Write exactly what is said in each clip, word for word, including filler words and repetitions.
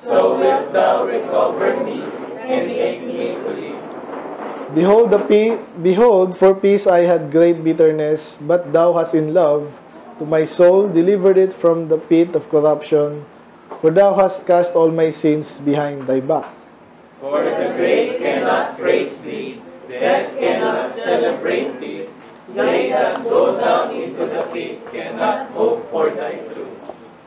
so wilt thou recover me, and make me to live. Behold, the pe behold, for peace I had great bitterness, but thou hast in love to my soul delivered it from the pit of corruption, for thou hast cast all my sins behind thy back. For the grave cannot praise thee, death cannot celebrate thee, they that go down into the pit cannot hope for thy truth.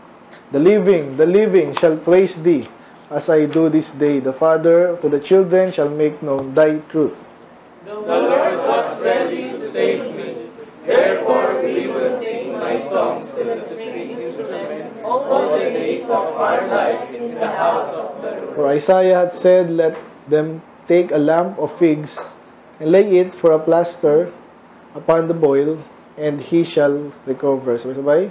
The living, the living shall praise thee, as I do this day. The Father to the children shall make known thy truth. The Lord was ready to save me, therefore we will sing my songs to the string instruments all the days of our life in the house of the Lord. For Isaiah had said, let them take a lump of figs, and lay it for a plaster upon the boil, and he shall recover. So, sabay?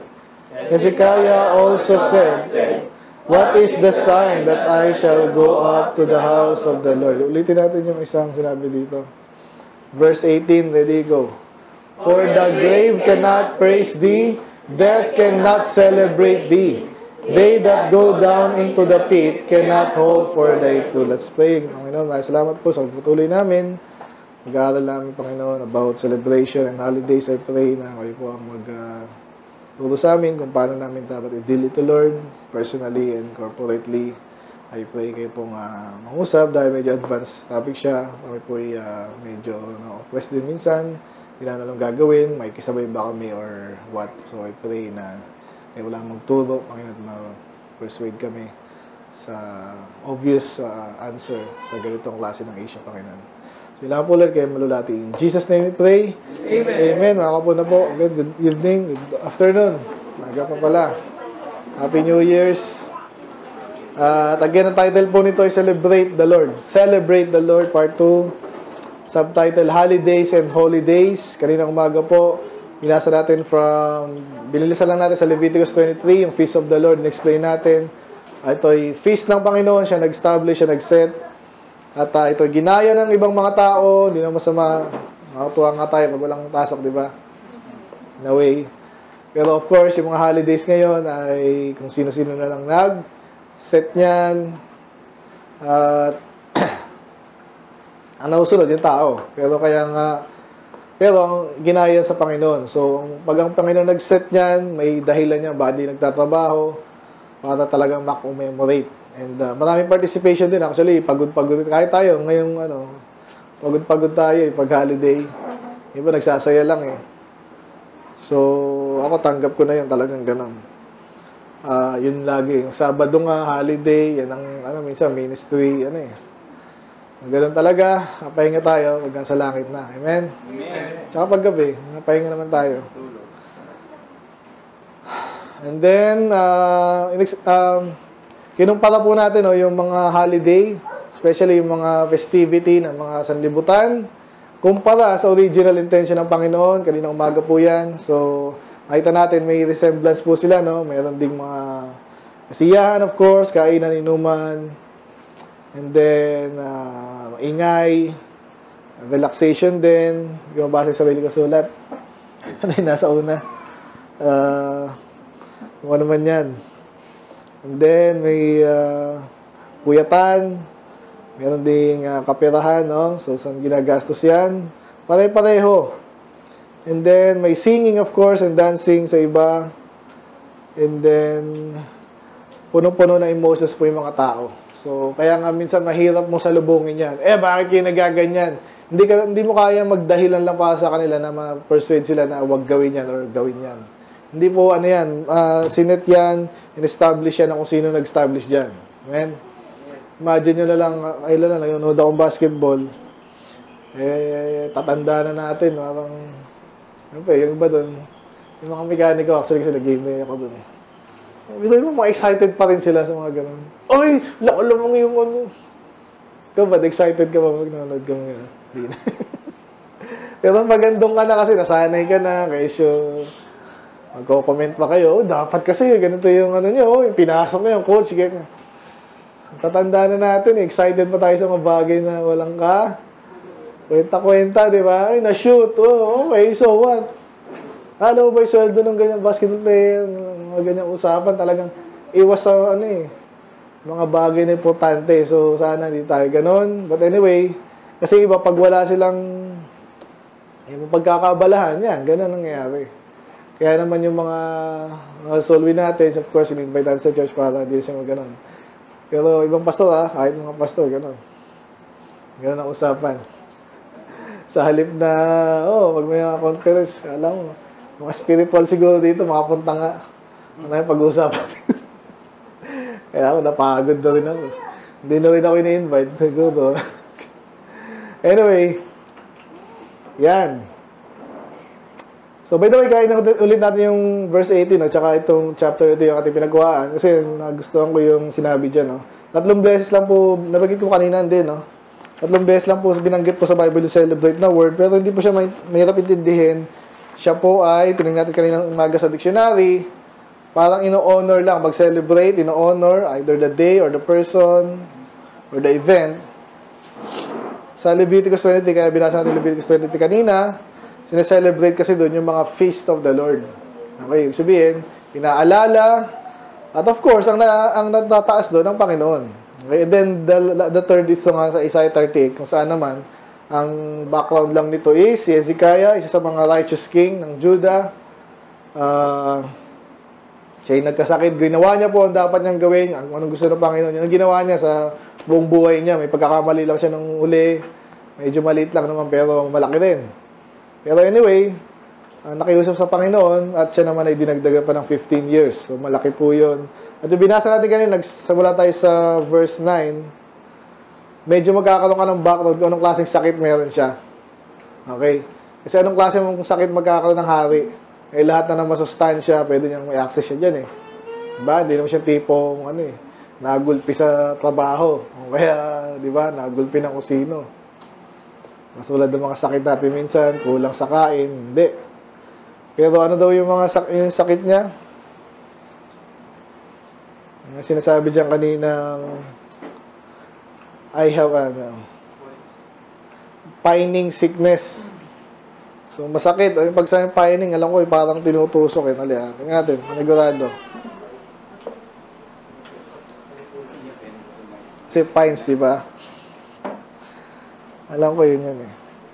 Hezekiah also said, what is the sign that I shall go up to the house of the Lord? Ulitin natin yung isang sinabi dito. Verse eighteen, ready, go. For the grave cannot praise thee, death cannot celebrate thee. They that go down into the pit cannot hope for thy truth. Let's pray. Panginoon, salamat po sa pagpatuloy namin. Mag-aaral namin, Panginoon, about celebration and holidays. I pray na kayo po ang mag-turo uh, sa amin kung paano namin dapat i-deal ito, Lord, personally and corporately. I pray kayo pong uh, mangusap dahil medyo advanced topic siya. Kami po ay uh, medyo no, press din minsan. Hindi na lang gagawin. May kisabay ba kami or what? So I pray na kayo wala magturo. Panginoon, ma-persuade kami sa obvious uh, answer sa ganitong klase ng Asia, Panginoon. So ilang po, Lord, kayo malulati. In Jesus' name we pray. Amen. Amen. Mga po na po. Good, good evening. Good afternoon. Maga pa pala. Happy New Year's. Uh, at again, ang title po nito ay Celebrate the Lord. Celebrate the Lord, Part two. Subtitle, Holidays and Holidays. Kaninang umaga po, binasa natin from, binilisan lang natin sa Leviticus twenty-three, yung Feast of the Lord, in-explain natin. Uh, ito ay Feast ng Panginoon, siya nag-establish, siya nag-set. At uh, ito ay ginaya ng ibang mga tao, hindi na masama, makatuwa nga tayo pag walang pasok, di ba? In a way. Pero of course, yung mga holidays ngayon ay kung sino-sino na lang nag set niyan. At ang nausunod yung tao. Pero kaya nga, pero ang ginaya sa Panginoon. So, pag ang Panginoon nag-set niyan, may dahilan niya, badi nagtatrabaho para talagang mak-commemorate. And uh, maraming participation din. Actually, pagod-pagod. Kahit tayo, ngayong ano, pagod-pagod tayo eh, pag-holiday. Iba nagsasaya lang eh. So, ako tanggap ko na yun, talagang ganun. Uh, yun lagi. Yung Sabado nga, holiday, yan ang, ano, minsan, ministry, ano eh. Ganun talaga, pahinga tayo, pag nasa langit na. Amen? Amen. Tsaka paggabi, pahinga naman tayo. And then, uh, um, kinumpara po natin, no, yung mga holiday, especially yung mga festivity ng mga sanlibutan, kumpara sa original intention ng Panginoon. Kaninang umaga po yan. So, makita natin, may resemblance po sila, no? Mayroon ding mga kasiyahan, of course, kainan, inuman, and then, uh, ingay, relaxation din, yung base sa sarili ko sulat. Ano yung nasa una? Uh, kung ano man yan. And then, may uh, puyatan, mayroon ding uh, kaperahan, no? So, saan ginagastos yan? Pare-pareho. And then, may singing, of course, and dancing sa iba. And then, punong-puno na emotions po yung mga tao. So, kaya nga minsan mahirap mo salubungin yan. Eh, bakit kayo nagaganyan? Hindi, ka, hindi mo kaya magdahilan lang para sa kanila na ma-persuade sila na huwag gawin yan or gawin yan. Hindi po, ano yan, uh, sinet yan, in-establish yan na kung sino nag-establish dyan. Amen? Imagine nyo na lang, ayun na lang, nanonood akong basketball. Eh, tatanda na natin, parang, ano pa, yung iba doon, yung mga mekaniko, actually kasi nag-game na ako doon eh. Binoy mo, mga excited pa rin sila sa mga ganun. Ay, lakalamang yung ano. Ikaw ba, excited ka ba pag nanonood ka mga gano'n? Hindi na. Pero magandong ka na kasi, nasanay ka na, kayo magko-comment pa kayo, oh, dapat kasi, ganito yung ano nyo, oh, yung pinasok na yung coach, kaya tatanda na natin, excited pa tayo sa mga bagay na walang ka. Kwenta-kwenta, di ba? Ay, na-shoot. Oh, okay, so what? Alam mo ba yung sweldo ng ganyang basketball player, mga ganyang usapan, talagang iwas sa, ano eh, mga bagay na importante. So, sana hindi tayo ganun. But anyway, kasi iba, pag wala silang yung pagkakabalahan, yan, ganun nangyayari. Kaya naman yung mga, mga solve natin, of course, in-invite natin sa church para hindi siya mag-ganon. Pero ibang pastor, ha, kahit mga pastor, ganun. Ganun ang usapan. Sa halip na, oh, pag may mga conference, alam mo, mga spiritual siguro dito, makapunta nga. Ano yung pag-uusapan? Kaya ako, napagod na rin ako. Hindi na rin ako ini-invite. Siguro. Anyway, yan. So, by the way, kain ulit natin yung verse eighteen, no? Tsaka itong chapter ito yung ating pinagkuhaan. Kasi nagustuhan ko yung sinabi dyan. No? Tatlong beses lang po, nabagit ko kanina din, no? Tatlong beses lang po binanggit po sa Bible yung celebrate na word, pero hindi po siya may, mahirap intindihin. Siya po ay, tinignan natin kanina umaga sa dictionary, parang ino-honor lang, pag-celebrate, ino-honor either the day or the person or the event. Sa Leviticus twenty, kaya binasa natin Leviticus twenty kanina, sineselebrate kasi doon yung mga feast of the Lord. Okay, ibig sabihin, inaalala, at of course, ang, na, ang natataas doon ang Panginoon. Okay, and then the, the third is nga sa Isaiah thirty-eight, kung saan naman, ang background lang nito is si Hezekiah, isa sa mga righteous king ng Judah. Uh, siya yung nagkasakit. Ginawa niya po ang dapat niyang gawin. Ang anong gusto ng Panginoon. Yung ginawa niya sa buong buhay niya. May pagkakamali lang siya nung uli. Medyo maliit lang naman pero malaki din. Pero anyway, uh, nakiusap sa Panginoon at siya naman ay dinagdagan pa ng fifteen years. So malaki po yun. At yung binasa natin kanina, nagsimula tayo sa verse nine. Medyo magkakaroon ka ng background kung anong klaseng sakit meron siya. Okay? Kasi anong klase mong sakit magkakaroon ng hari? Eh, lahat na ng masustansya, pwede niyang may access siya dyan eh. Diba? Hindi naman siya tipong, ano eh, nagulpi sa trabaho. O kaya, diba, nagulpi ng kusino. Masulad ng mga sakit natin minsan, kulang sa kain, hindi. Pero ano daw yung mga sak yung sakit niya? Yung sinasabi dyan kanina, I have ano, pining sickness. So, masakit. Yung pag sa pining, alam ko, eh, parang tinutusok. Eh. Nali, ha? Tingnan natin. Panigurado. Kasi pines, di ba? Alam ko yun yan eh.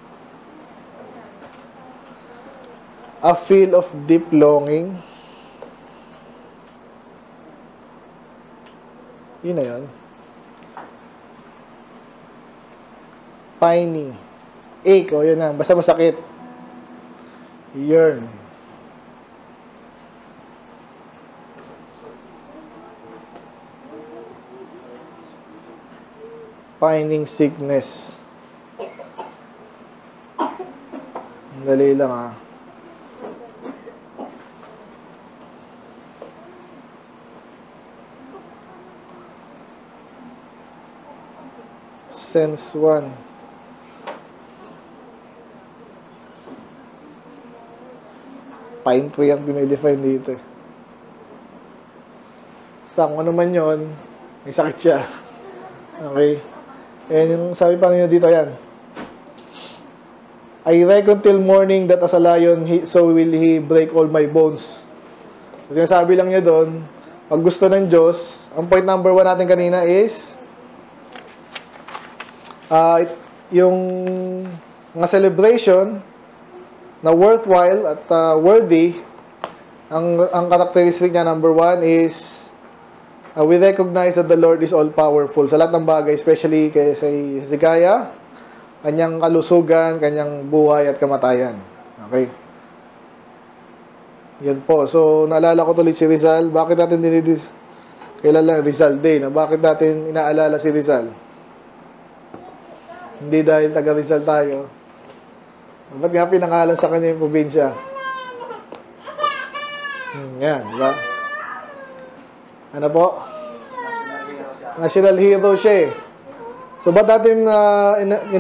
A feel of deep longing. Yun na yun. Piney. Ache, o yun na. Basta masakit. Yearn. Pining sickness. Dali lang ah. Sense one. Pine tree ang dinidefine dito. Basta kung ano man yun, may sakit siya. Okay? Ayan yung sabi pa nyo dito, yan. I reckon till morning that as a lion, he, so will he break all my bones. So, sinasabi lang niya doon, pag gusto ng Diyos, ang point number one natin kanina is, uh, yung mga celebration, na worthwhile at uh, worthy, ang, ang characteristic niya, number one, is uh, we recognize that the Lord is all-powerful sa lahat ng bagay, especially kay sa Hezekiah, kanyang kalusugan, kanyang buhay at kamatayan. Okay? Yan po. So, naalala ko tuloy si Rizal. Bakit natin dinidis? Kailan lang Rizal Day, na bakit natin inaalala si Rizal? Hindi dahil taga Rizal tayo. Ba't nga pinangalan sa kanya yung probinsya? Hmm, yan, diba? Ano po? National hero siya eh. So, ba't natin uh,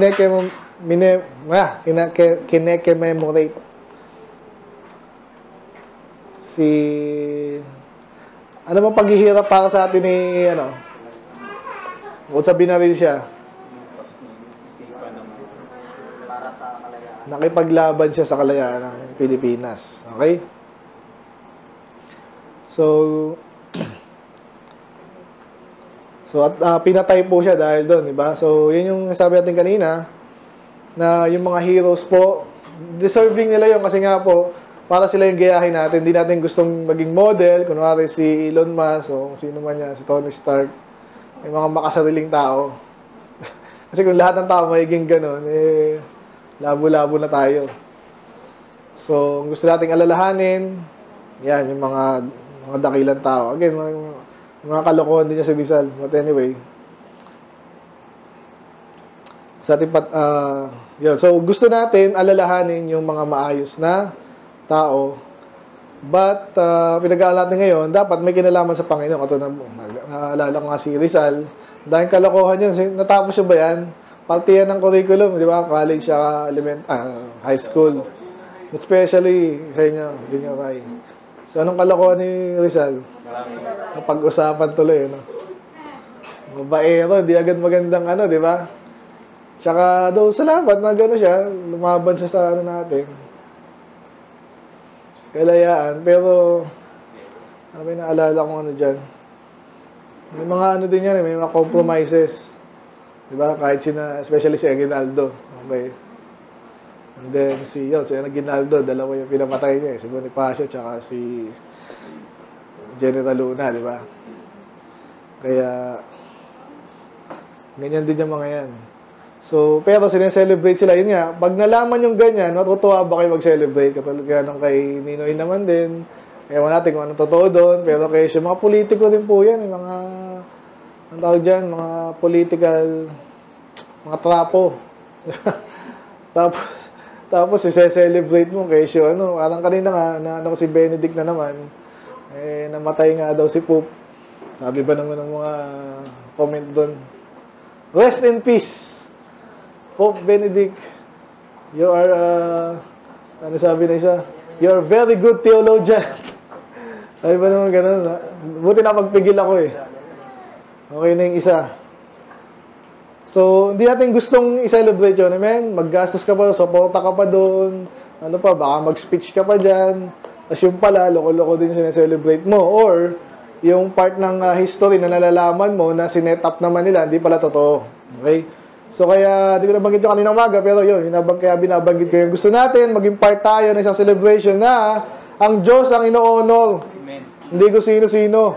kineke-memorate si... Ano bang paghihirap para sa atin ni, ano? Bukod sa binaril siya. Nakipaglaban siya sa kalayaan ng Pilipinas. Okay? So, So, at uh, pinatay po siya dahil doon, di ba? So, yun yung sabi natin kanina, na yung mga heroes po, deserving nila yun kasi nga po, para sila yung gayahin natin. Hindi natin gustong maging model, kunwari si Elon Musk, o sino man yan, si Tony Stark, yung mga makasariling tao. Kasi kung lahat ng tao magiging ganun, eh, labo-labo na tayo. So, gusto nating alalahanin, yan, yung mga, mga dakilang tao. Again, mga, mga kalokohan din niya si Rizal. But anyway, sa ating pat, uh, yun. So, gusto natin alalahanin yung mga maayos na tao. But, uh, pinag-aaral natin ngayon, dapat may kinalaman sa Panginoon. Ito na, naalala ko nga si Rizal. Dahil kalokohan yun. Natapos yun ba yan? Parte yan ng curriculum, di ba? College, uh, element, uh, high school. Especially sa inyo, junior high. So, anong kalokohan ni Rizal? Napag-usapan tuloy, no? Babaero, di agad magandang ano, di ba? Tsaka, daw, salamat na gano'n siya. Lumaban siya sa ano natin. Kalayaan. Pero, ano may naalala kong ano dyan? May mga ano din yan, may mga compromises. Di ba? Kahit sina, especially si Aguinaldo. Okay. And then, si, yun, si Aguinaldo, dalawa yung pinamatay niya. Si Bonifacio, tsaka si General Luna, di ba? Kaya, ganyan din yung mga yan. So, pero sineselebrate sila. Yun nga, pag nalaman yung ganyan, matutuwa ba kayo mag-celebrate? Katulad kaya nung kay Ninoy naman din. Ewan natin kung anong totoo doon. Pero kaya siya, mga politiko din po yan. Yung mga, ang tawag dyan, mga political, mga trapo. tapos, tapos, isi-celebrate mo kaya siya, ano, parang kanina nga, na ano si Benedict na naman, eh, namatay nga daw si Pope. Sabi ba naman ng mga comment doon? Rest in peace. Pope Benedict, you are, uh, ano sabi na isa? You are very good theologian. Sabi ba naman ganun? Ha? Buti na pagpigil ako eh. Okay na yung isa. So, hindi natin gustong i-celebrate yun. Amen? Maggastos ka pa, supporta ka pa doon. Ano pa, baka mag-speech ka pa dyan. Tapos yung pala, loko-loko din yung sineselebrate mo. Or, yung part ng uh, history na nalalaman mo na sinet up naman nila, hindi pala totoo. Okay? So, kaya, di ko nabanggit yung kanina umaga, pero yun, binabang, kaya binabanggit ko yung gusto natin, maging part tayo ng isang celebration na ang Diyos ang ino-honor. Amen. Hindi ko sino-sino.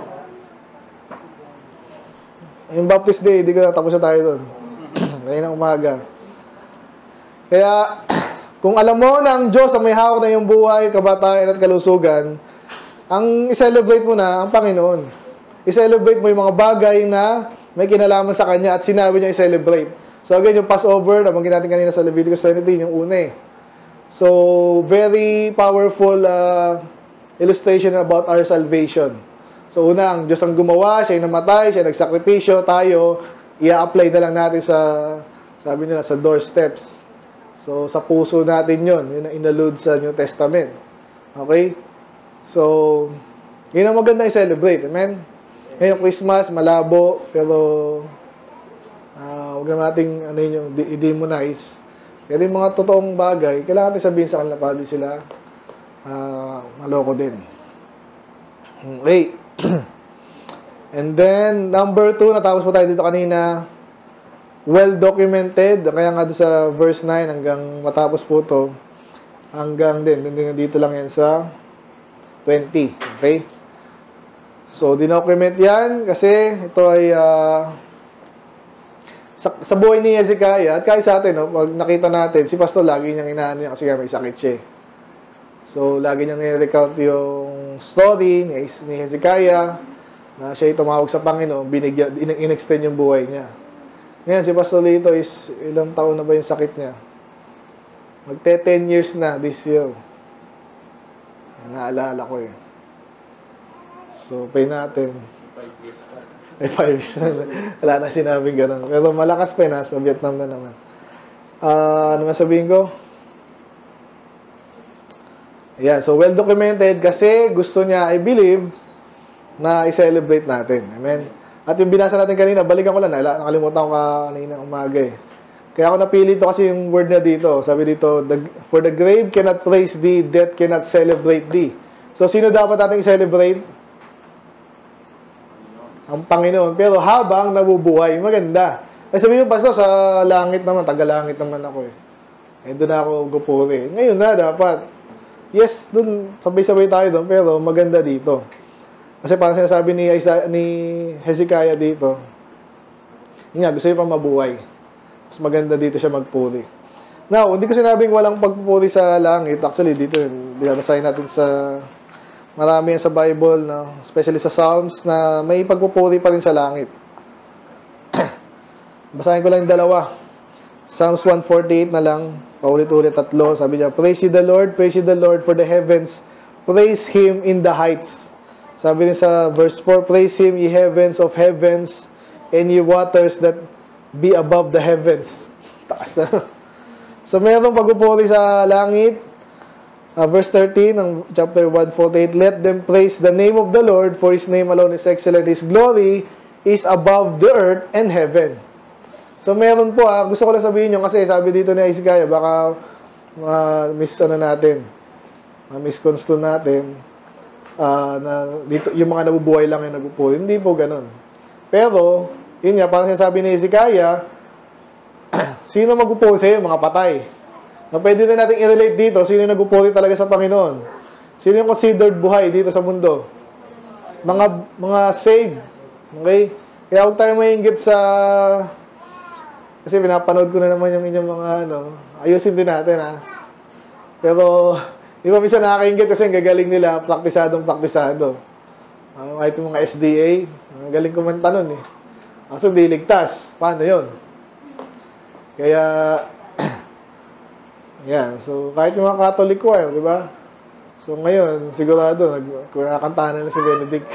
Yung Baptist Day, di ko natapos na tayo doon. Kanina umaga. Kaya, kung alam mo na ang Diyos ang may hawak na yung buhay, kabatayan at kalusugan, ang i-celebrate mo na ang Panginoon. I-celebrate mo yung mga bagay na may kinalaman sa Kanya at sinabi niya i-celebrate. So again, yung Passover, nabanggit natin kanina sa Leviticus twenty-three, yung una eh. So, very powerful uh, illustration about our salvation. So una, ang Diyos ang gumawa, siya yung namatay, siya nagsakripisyo, tayo, i-apply na lang natin sa, sabi nila, sa doorsteps. So, sa puso natin yun, yun ang inallude sa New Testament. Okay? So, yun ang maganda i-celebrate. Amen? Ngayon, Christmas, malabo, pero Uh, huwag na natin ano yun, yung i-demonize. Pero yung mga totoong bagay, kailangan natin sabihin sa kanila para di sila uh, maloko din. Okay. And then, number two, natapos po tayo dito kanina, well-documented. Kaya nga doon sa verse nine, hanggang matapos po to hanggang din, dito lang yan sa twenty. Okay? So, dinocument yan kasi ito ay uh, Sa, sa buhay ni Hezekiah, at kahit sa atin, no, pag nakita natin, si Pastor lagi niyang inaano niya kasi may sakit siya. So, lagi niyang nire-recount yung story ni, ni Hezekiah na siya tumawag sa Panginoon, binigyan, in-extend yung buhay niya. Ngayon, si Pastor Lito is, ilang taon na ba yung sakit niya? Magte ten years na this year. Naalala ko eh. So, pay natin. Ay, five years na. Wala na sinabing gano'n. Pero malakas pa yun, sa Vietnam na naman. Uh, ano nga sabihin ko? Ayan, so well-documented kasi gusto niya, I believe, na i-celebrate natin. Amen? At yung binasa natin kanina, balikan ko lang, nakalimutan ko kanina umaga eh. Kaya ako napili ito kasi yung word na dito. Sabi dito, the, for the grave cannot praise thee, death cannot celebrate thee. So, sino dapat natin i-celebrate? ang Panginoon. Pero habang nabubuhay, maganda. Ay sabihin yung pastor, sa langit naman, taga-langit naman ako eh. Eh, doon ako gupuri. Ngayon na, dapat. Yes, doon, sabay-sabay tayo doon, pero maganda dito. Kasi parang sinasabi ni, Isa, ni Hezekiah dito, yun nga, gusto niya pa mabuhay. Mas maganda dito siya magpuri. Now, hindi ko sinabing walang pagpupuri sa langit. Actually, dito, binabasahin natin sa marami yan sa Bible, no? Especially sa Psalms, na may pagpupuri pa rin sa langit. Basahin ko lang yung dalawa. Psalms one forty-eight na lang. Paulit-ulit tatlo. Sabi niya, praise ye the Lord, praise ye the Lord for the heavens. Praise Him in the heights. Sabi rin sa verse four, praise Him, ye heavens of heavens, and ye waters that be above the heavens. Taas na. So, mayroong pagpupuri sa langit. Uh, verse thirteen ng chapter one forty-eight, let them praise the name of the Lord, for His name alone is excellent. His glory is above the earth and heaven. So, meron po ah, gusto ko lang sabihin nyo, kasi sabi dito ni Hezekiah, baka uh, miss ano natin, uh, misconstrue natin, uh, na dito, yung mga nabubuhay lang yung nagpupuri. Hindi po ganun. Pero, yun nga, parang sinasabi ni Hezekiah, sino magpupuri sa'yo? Mga patay. Na pwede na natin i-relate dito, sino yung nagpupuri talaga sa Panginoon? Sino yung considered buhay dito sa mundo? Mga, mga saved. Okay? Kaya huwag tayo maingit sa... Kasi pinapanood ko na naman yung inyong mga ano, ayusin din natin ha. Pero, di ba minsan nakakaingit kasi ang gagaling nila, praktisadong praktisado. Uh, kahit yung mga S D A, ang galing kumanta nun eh. Kaso hindi ligtas. Paano yun? Kaya, yan. So, kahit yung mga Catholic choir, di ba? So, ngayon, sigurado, nagkakantahan na si Benedict.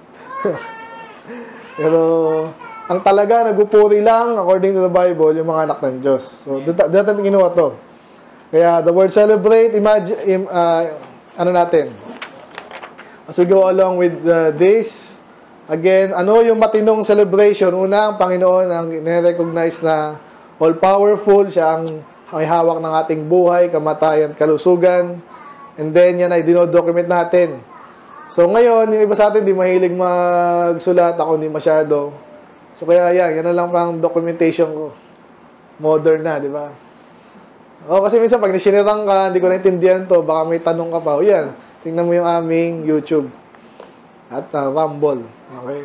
Pero, ang talaga, nagpupuri lang, according to the Bible, yung mga anak ng Diyos. So, doon natin ginawa to. Kaya, the word celebrate, imagine, uh, ano natin? As we go along with uh, this, again, ano yung matinong celebration? Una, ang Panginoon ang nire-recognize na all-powerful, siya ang may hawak ng ating buhay, kamatayan, kalusugan, and then yan ay dinodocument natin. So, ngayon, yung iba sa atin, di mahilig magsulat, ako hindi masyado. So, kaya yan, yan na lang pang documentation ko. Modern na, di ba? O, kasi minsan, pag nasinirang ka, hindi ko naintindihan to, baka may tanong ka pa. O, yan, tingnan mo yung aming YouTube. At uh, Rumble. Okay?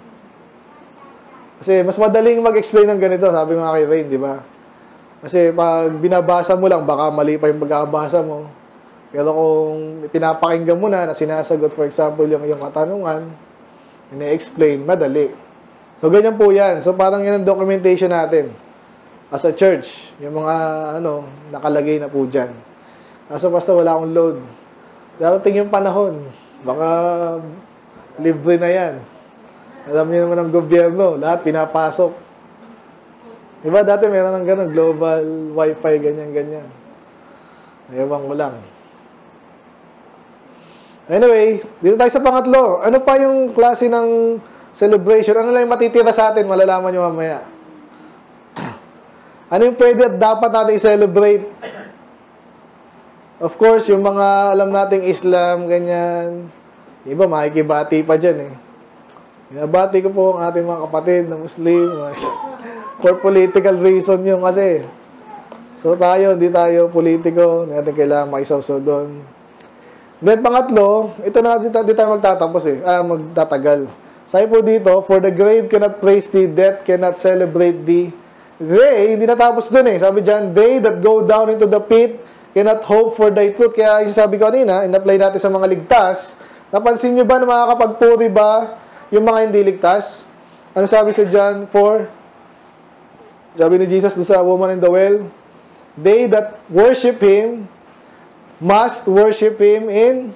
Kasi, mas madaling mag-explain ng ganito, sabi nga kay Rain, di ba? Kasi, pag binabasa mo lang, baka mali pa yung pagkabasa mo. Pero kung pinapakinggan mo na, na sinasagot, for example, yung, yung katanungan, ina-explain, madali. So, ganyan po yan. So, parang yan ang documentation natin as a church. Yung mga, ano, nakalagay na po dyan. Kaso, basta wala akong load. Darating yung panahon. Baka, libre na yan. Alam niyo naman ang gobyerno. Lahat pinapasok. Diba, dati meron ng gano'n, global wifi, ganyan-ganyan. Ewan ko lang. Anyway, dito tayo sa pangatlo. Ano pa yung klase ng celebration? Ano lang yung matitira sa atin? Malalaman nyo mamaya. Ano yung pwede at dapat natin i-celebrate? Of course, yung mga alam nating Islam, ganyan. Iba, makikibati pa dyan eh. Binabati ko po ang ating mga kapatid na Muslim. For political reason yun kasi. So tayo, hindi tayo politiko. Hindi natin kailangan makisawsaw doon. Then pangatlo, ito na, di tayo magtatapos eh. Ah, magtatagal. Sabi po dito, for the grave cannot praise thee, death cannot celebrate thee. They, hindi natapos dun eh. Sabi dyan, they that go down into the pit cannot hope for thy truth. Kaya yung sabi ko kanina, in-apply natin sa mga ligtas. Napansin nyo ba na makakapagpuri ba yung mga hindi ligtas? Ano sabi sa John four? Sabi ni Jesus doon sa woman in the well, they that worship Him must worship Him in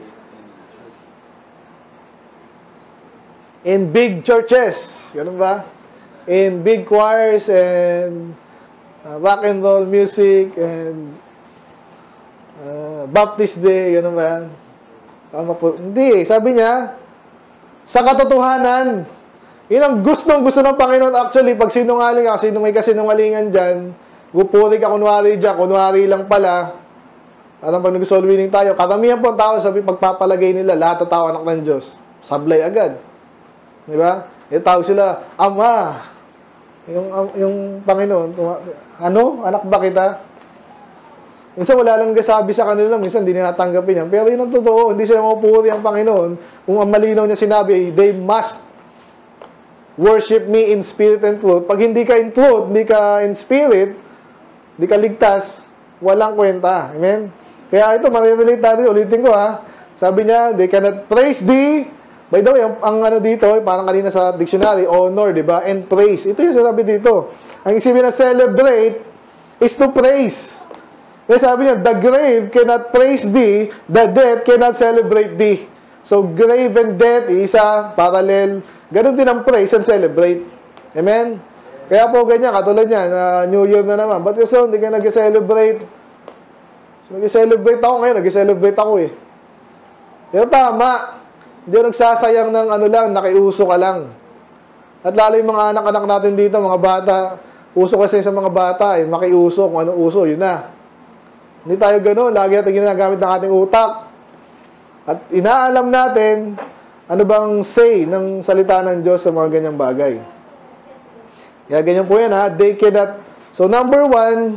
in big churches. Ganun ba? In big choirs and uh, rock and roll music and uh, Baptist Day. Ganun ba? Hindi. Sabi niya, sa katotohanan, yun ang gustong gusto ng Panginoon. Actually, pag sinungaling ka, sino may kasinungalingan dyan, gupuri ka kunwari dyan, kunwari lang pala. At pag nag-soul winning tayo, karamihan po ang tao, sabi, pagpapalagay nila, lahat ng tao anak ng Diyos. Sablay agad. Di ba? Itawag sila, Ama. Yung, yung Panginoon, ano? Anak ba kita? Minsan wala lang nagsasabi sa kanila, minsan hindi nila tanggapin yan. Pero yun ang totoo, hindi sila mapupuri ang Panginoon. Kung ang malinaw niya sinabi, they must worship me in spirit and truth. Pag hindi ka in truth, hindi ka in spirit, hindi ka ligtas, walang kwenta. Amen? Kaya ito, marirelate natin, ulitin ko ha. Sabi niya, they cannot praise thee. By the way, ang, ang ano dito, parang kanina sa dictionary, honor, di ba? And praise. Ito yung sabi dito. Ang isipin na celebrate is to praise. Kaya sabi niya, the grave cannot praise thee, the dead cannot celebrate thee. So, grave and death, isa, parallel. Ganon din ang praise and celebrate. Amen? Kaya po ganyan, katulad niya, na New Year na naman. Ba't kasi hindi ka nag-celebrate? So, nag-celebrate ako ngayon, nag-celebrate ako eh. Pero tama. Hindi ako nagsasayang ng ano lang, nakiuso ka lang. At lalo yung mga anak-anak natin dito, mga bata, uso kasi sa mga bata eh, makiuso, kung ano uso, yun na. Hindi tayo gano'n. Lagi natin ginagamit ng ating utak. At inaalam natin ano bang say ng salita ng Diyos sa mga ganyang bagay. Kaya ganyan po yan ha. They cannot. So number one,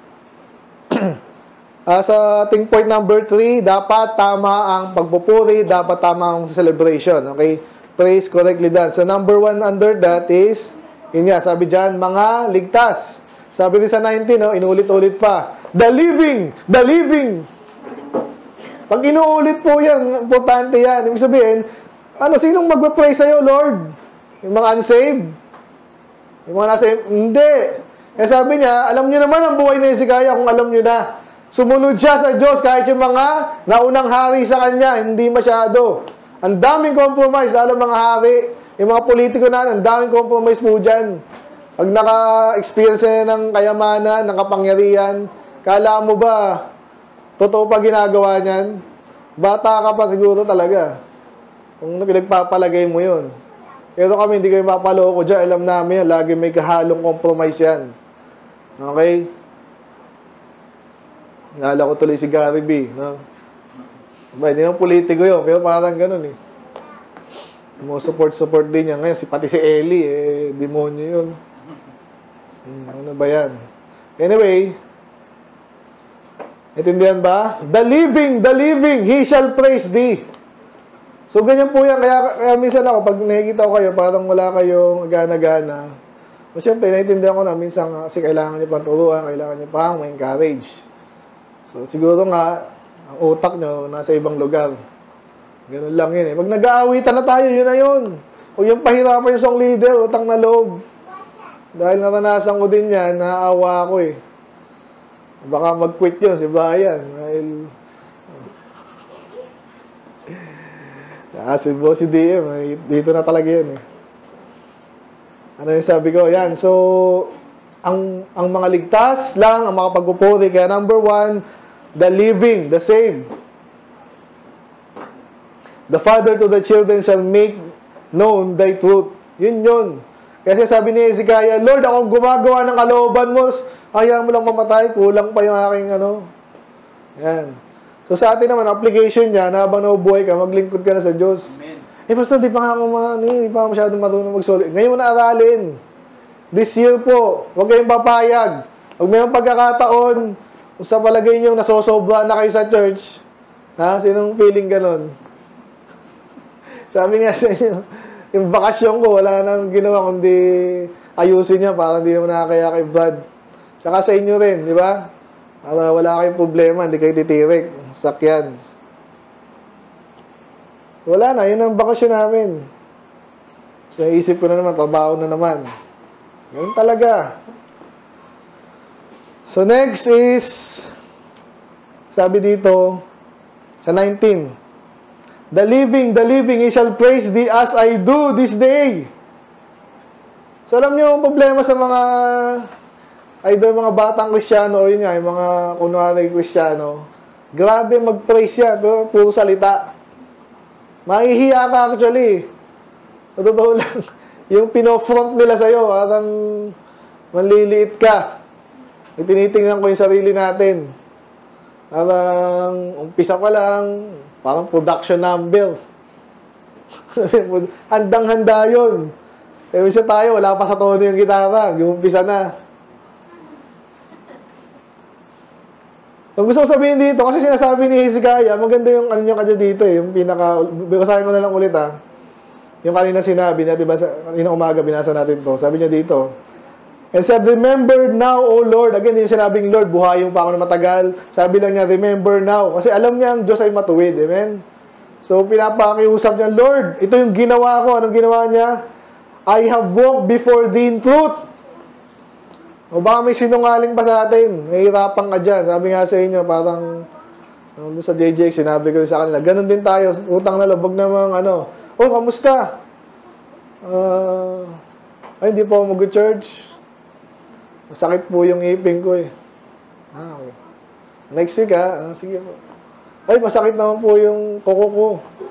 uh, sa ating point number three, dapat tama ang pagpupuri, dapat tama ang celebration. Okay? Praise correctly done. So number one under that is, yun nga, sabi dyan, mga ligtas. Sabi rin sa nineteen, no, inulit-ulit pa. The living! The living! Pag inuulit po yan, importante yan. Ibig sabihin, ano, sinong magpa-pray sa'yo, Lord? Yung mga unsaved? Yung mga nasa, hindi. Kaya sabi niya, alam niyo naman ang buhay ni Hezekiah kung alam niyo na. Sumunod siya sa Diyos kahit yung mga naunang hari sa kanya, hindi masyado. Ang daming compromise, lalo mga hari. Yung mga politiko na, ang daming compromise po dyan. Pag naka-experience na ng kayamanan, ng kapangyarihan, kala mo ba, totoo pa ginagawa niyan? Bata ka pa siguro talaga. Kung pinagpapalagay mo yun. Pero kami, hindi kayo mapaloko dyan. Alam namin yan, lagi may kahalong compromise yan. Okay? Naalala ko tuloy si Gary B. No? Ba, hindi naman politiko yun, pero parang ganun eh. Mo support-support din niya. Ngayon, si, pati si Ellie, eh, demonyo yun. Hmm, ano ba yan? Anyway, intindihan ba? The living, the living, he shall praise thee. So, ganyan po yan. Kaya, kaya minsan ako, pag nakikita ko kayo, parang wala kayong gana-gana. O, siyempre, naiintindihan ko na, minsan kasi kailangan niyo pang turuan, kailangan niyo pang ma-encourage. So, siguro nga, ang utak niyo nasa ibang lugar. Ganun lang yun eh. Pag nag-aawitan na tayo, yun na yun. Huwag yung pahirapan yung song leader, utang na loob. Dahil naranasan ko din yan, naawa ako eh. Baka mag-quit yun si Brian. Dahil, ah, si Boss, si D M, dito na talaga yan eh. Ano yung sabi ko? Yan, so, ang, ang mga ligtas lang, ang mga pagpupuri. Kaya number one, the living, the saved. The father to the children shall make known thy truth. Yun yun. Kasi sabi ni Hezekiah, Lord, akong gumagawa ng kalooban mo, ayaw mo lang mamatay, kulang pa yung aking ano. Yan. So sa atin naman, application niya, na habang nabubuhay ka, maglingkod ka na sa Diyos. Amen. Eh, basta di pa nga ako, hindi pa ako masyadong marunong mag-solid. Ngayon mo na aralin. This year po, huwag kayong papayag. Huwag mayroong pagkakataon, kung sa palagay nyo, nasosobra na kayo sa church. Ha? Sinong feeling ganon? Sabi nga sa inyo, yung bakasyon ko, wala nang ginawa kundi ayusin niya para hindi naman nakakaya kay Brad. Saka sa inyo rin, di ba? Para wala kayong problema, hindi kayo titirik. Sakyan. Wala na, yun ang bakasyon namin. So, naisip ko na naman, trabaho na naman. Yun talaga. So, next is, sabi dito, sa nineteen, the living, the living, he shall praise thee as I do this day. So, alam niyo, ang problema sa mga, either mga batang Kristiyano o yun nga, yung mga kunwari Kristiyano, grabe mag-praise yan, pero puro salita. Mahihiya ka actually. Sa totoo lang, yung pinofront nila sa'yo, parang manliliit ka. Tinitingnan ko yung sarili natin. Parang, umpisa pa lang, parang production number. Handang-handa yun. Eh, isa tayo, wala pa sa tono yung gitara. Gumumpisa na. So, gusto ko sabihin dito, kasi sinasabi ni Hezekiah, maganda yung ano nyo kanya dito eh, yung pinaka, basahin ko na lang ulit ha. Yung kanina sinabi na, diba, kanina umaga binasa natin to. Sabi niya dito, and said, remember now, O Lord. Again, yung sinabing Lord, buhayin pa ako na matagal. Sabi lang niya, remember now. Kasi alam niya, ang Diyos ay matuwid. Amen? So, pinapakiusap niya, Lord, ito yung ginawa ko. Anong ginawa niya? I have walked before thee in truth. O baka may sinungaling pa sa atin. Nahihirapan ka dyan. Sabi nga sa inyo, parang, doon sa J J X, sinabi ko sa kanila, ganun din tayo, utang na lubog namang ano, oh, kamusta? Uh, ay, hindi po ako mag-church. Masakit po yung ipin ko eh. Ah, okay. Next week ha. Ah, sige po. Ay, masakit naman po yung koko ko.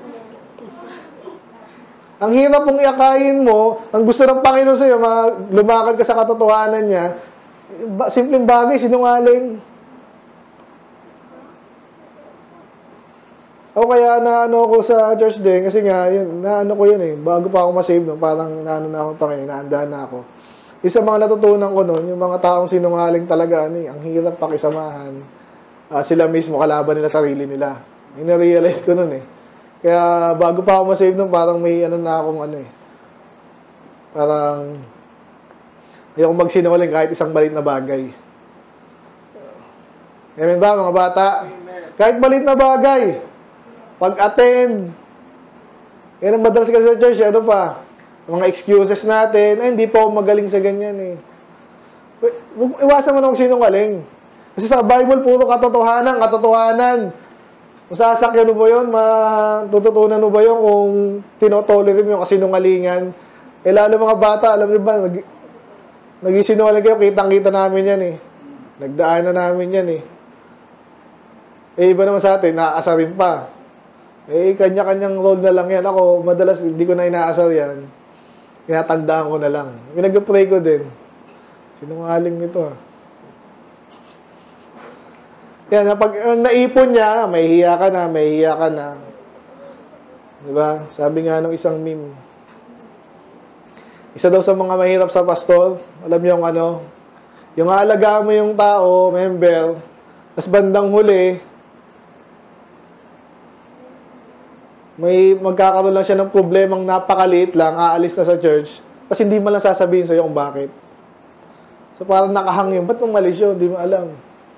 Ang hirap mong iakayin mo, ang gusto ng Panginoon sa'yo, lumakad ka sa katotohanan niya, simpleng bagay, sinungaling. O kaya naano ako sa church din, kasi nga, yun, naano ko yun eh, bago pa ako masave, no, parang naano na ako Panginoon, naandahan na ako. Isa mga natutunan ko nun, yung mga taong sinungaling talaga, ano, eh, ang hirap pakisamahan, uh, sila mismo kalaban nila sarili nila. Yung na-realize ko nun eh. Kaya bago pa ako masave nun, parang may ano na akong ano eh. Parang ayoko magsinungaling kahit isang maliit na bagay. Amen ba mga bata? Kahit maliit na bagay. Pag-attend. Yan ang madalas kasi sa church, ano pa? Mga excuses natin. Ay, hindi pa ako magaling sa ganyan eh. Iwasan mo na kung sinungaling. Kasi sa Bible, puro katotohanan, katotohanan. Kung sasakyan mo ba yun, matututunan mo ba yun kung tinotolerate mo yung kasinungalingan? Eh lalo mga bata, alam niyo ba, nag, nag-isinungaling kayo, kitang-kita namin yan eh. Nagdaan na namin yan eh. Eh iba naman sa atin, naaasarin pa. Eh kanya-kanyang role na lang yan. Ako, madalas hindi ko na inaasar yan. Tinatandaan ko na lang. Pinag-pray ko din. Sinungaling nito ah. Yan, pag ang naipon niya, may hiya ka na, may hiya ka na. Diba? Sabi nga nung isang meme. Isa daw sa mga mahirap sa pastor, alam niyo yung ano, yung aalagaan mo yung tao, member, tas bandang huli, may magkakaroon lang siya ng problemang napakaliit lang, aalis na sa church, tas hindi mo lang sasabihin sa'yo kung bakit. So parang nakahang yun, ba't umalis yun? Hindi mo alam.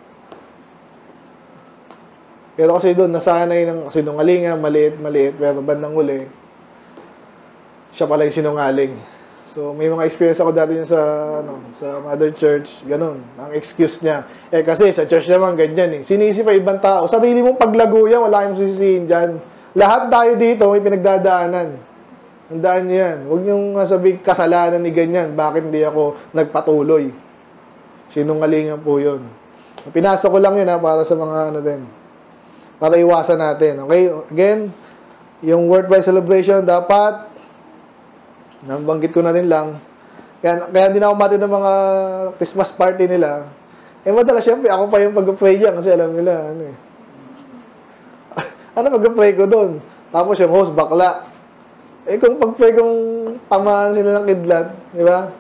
Pero kasi doon, nasanay ng sinungalingan, maliit, maliit, pero bandang huli, siya pala yung sinungaling. So, may mga experience ako dati sa, ano, sa mother church, ganun. Ang excuse niya. Eh, kasi sa church naman, ganyan eh. Sinisi pa ibang tao. Sarili mong paglago yan, wala kayong sisisihin dyan. Lahat tayo dito, may pinagdadaanan. Handaan niyo yan. Huwag niyong sabihin kasalanan ni ganyan. Bakit hindi ako nagpatuloy? Sinungalingan po yun. Pinasok ko lang yun ha, para sa mga ano din. Para iwasan natin. Okay? Again, yung worthwhile celebration, dapat, nabanggit ko na din lang, kaya, kaya hindi na ako mati ng mga Christmas party nila. Eh, madalas, syempre, ako pa yung pag-pray dyan, kasi alam nila, ano eh. Ano pag-pray ko doon? Tapos yung host, bakla. Eh, kung pag-pray kong tamaan sila ng kidlat, di ba?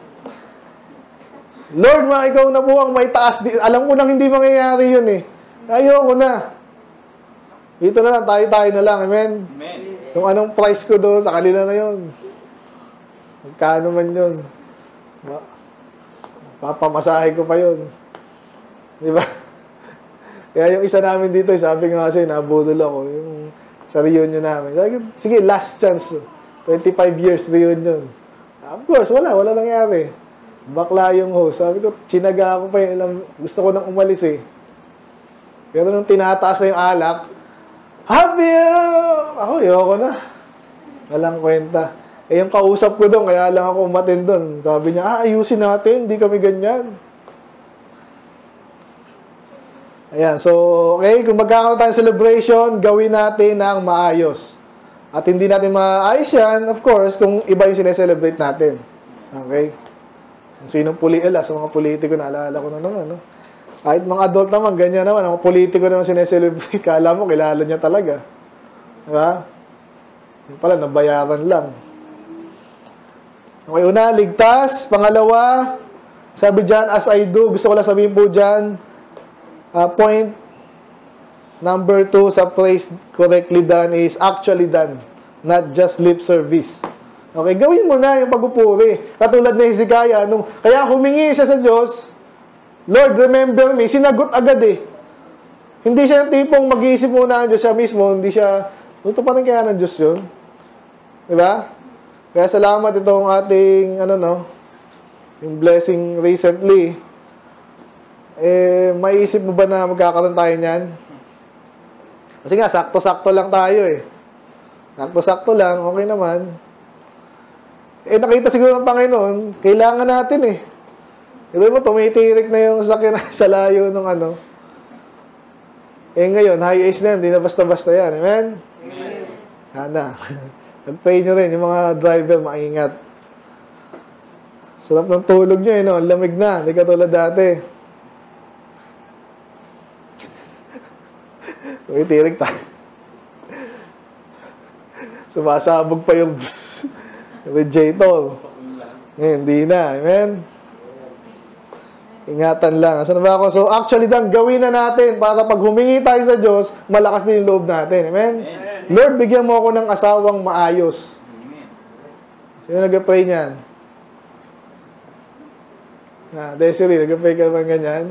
Lord, ma, ikaw na po ang may taas. Alam ko nang hindi mangyayari yun eh. Ayoko na. Dito na lang, tayo-tayo na lang. Amen? Amen. Yung anong price ko doon, sa kanila na yun. Magkano man yun. Papamasahe ko pa yun. Di ba? Kaya yung isa namin dito, sabi nga kasi, nabudol ako. Yung sa reunion namin. Sabi ko, sige, last chance. twenty-five years reunion. Of course, wala. Wala nangyari. Bakla yung host. Sabi ko, chinaga ako pa yun. Gusto ko nang umalis eh. Pero nung tinataas na yung alak, happy! Ako, yoko na. Walang kwenta. Eh, yung kausap ko doon, kaya lang ako umatin doon. Sabi niya, ah, ayusin natin. Hindi kami ganyan. Ayan, so, okay. Kung magkakaroon tayong celebration, gawin natin ng maayos. At hindi natin maayos yan, of course, kung iba yung sineselebrate natin. Okay? Kung sinong puli, ala, sa mga politiko, naalala ko na naman, no? Kahit mga adult naman, ganyan naman. Ang politiko naman sineselebrate. Kala mo, kilala niya talaga. Diba? Yung pala, nabayaran lang. Okay, una, ligtas. Pangalawa, sabi dyan, as I do, gusto ko lang sabihin po dyan, uh, point number two sa phrase correctly done is actually done, not just lip service. Okay, gawin mo na yung pagpupuri. Katulad ni Hezekiah, nung, kaya humingi siya sa Diyos, Lord, remember me, sinagot agad eh. Hindi siya yung tipong mag-iisip muna ang Diyos siya mismo, hindi siya, ito pa rin kaya ng Diyos yun. Diba? Kaya salamat itong ating, ano no, yung blessing recently. Eh, maiisip mo ba na magkakaroon tayo niyan? Kasi nga, sakto-sakto lang tayo eh. Sakto-sakto lang, okay naman. Eh, nakita siguro ng Panginoon, kailangan natin eh. Ito mo, tumitirik na yung sakyan sa layo ng ano. Eh ngayon, high age na yan, di na basta-basta yan. Amen? Amen. Sana. Nag-pray nyo rin, yung mga driver, maingat. Sarap ng tulog nyo, eh, no? Lamig na, hindi katulad dati. Tumitirik tayo. Sumasabog pa yung radiator. Ngayon, hindi na. Amen? Ingatan lang. Saan ba ako? So, actually, dan, gawin na natin para pag humingi tayo sa Diyos, malakas din yung loob natin. Amen? Amen. Lord, bigyan mo ako ng asawang maayos. Amen. Sino nag-pray niyan? Ah, Desiree, nag-pray ka naman ganyan?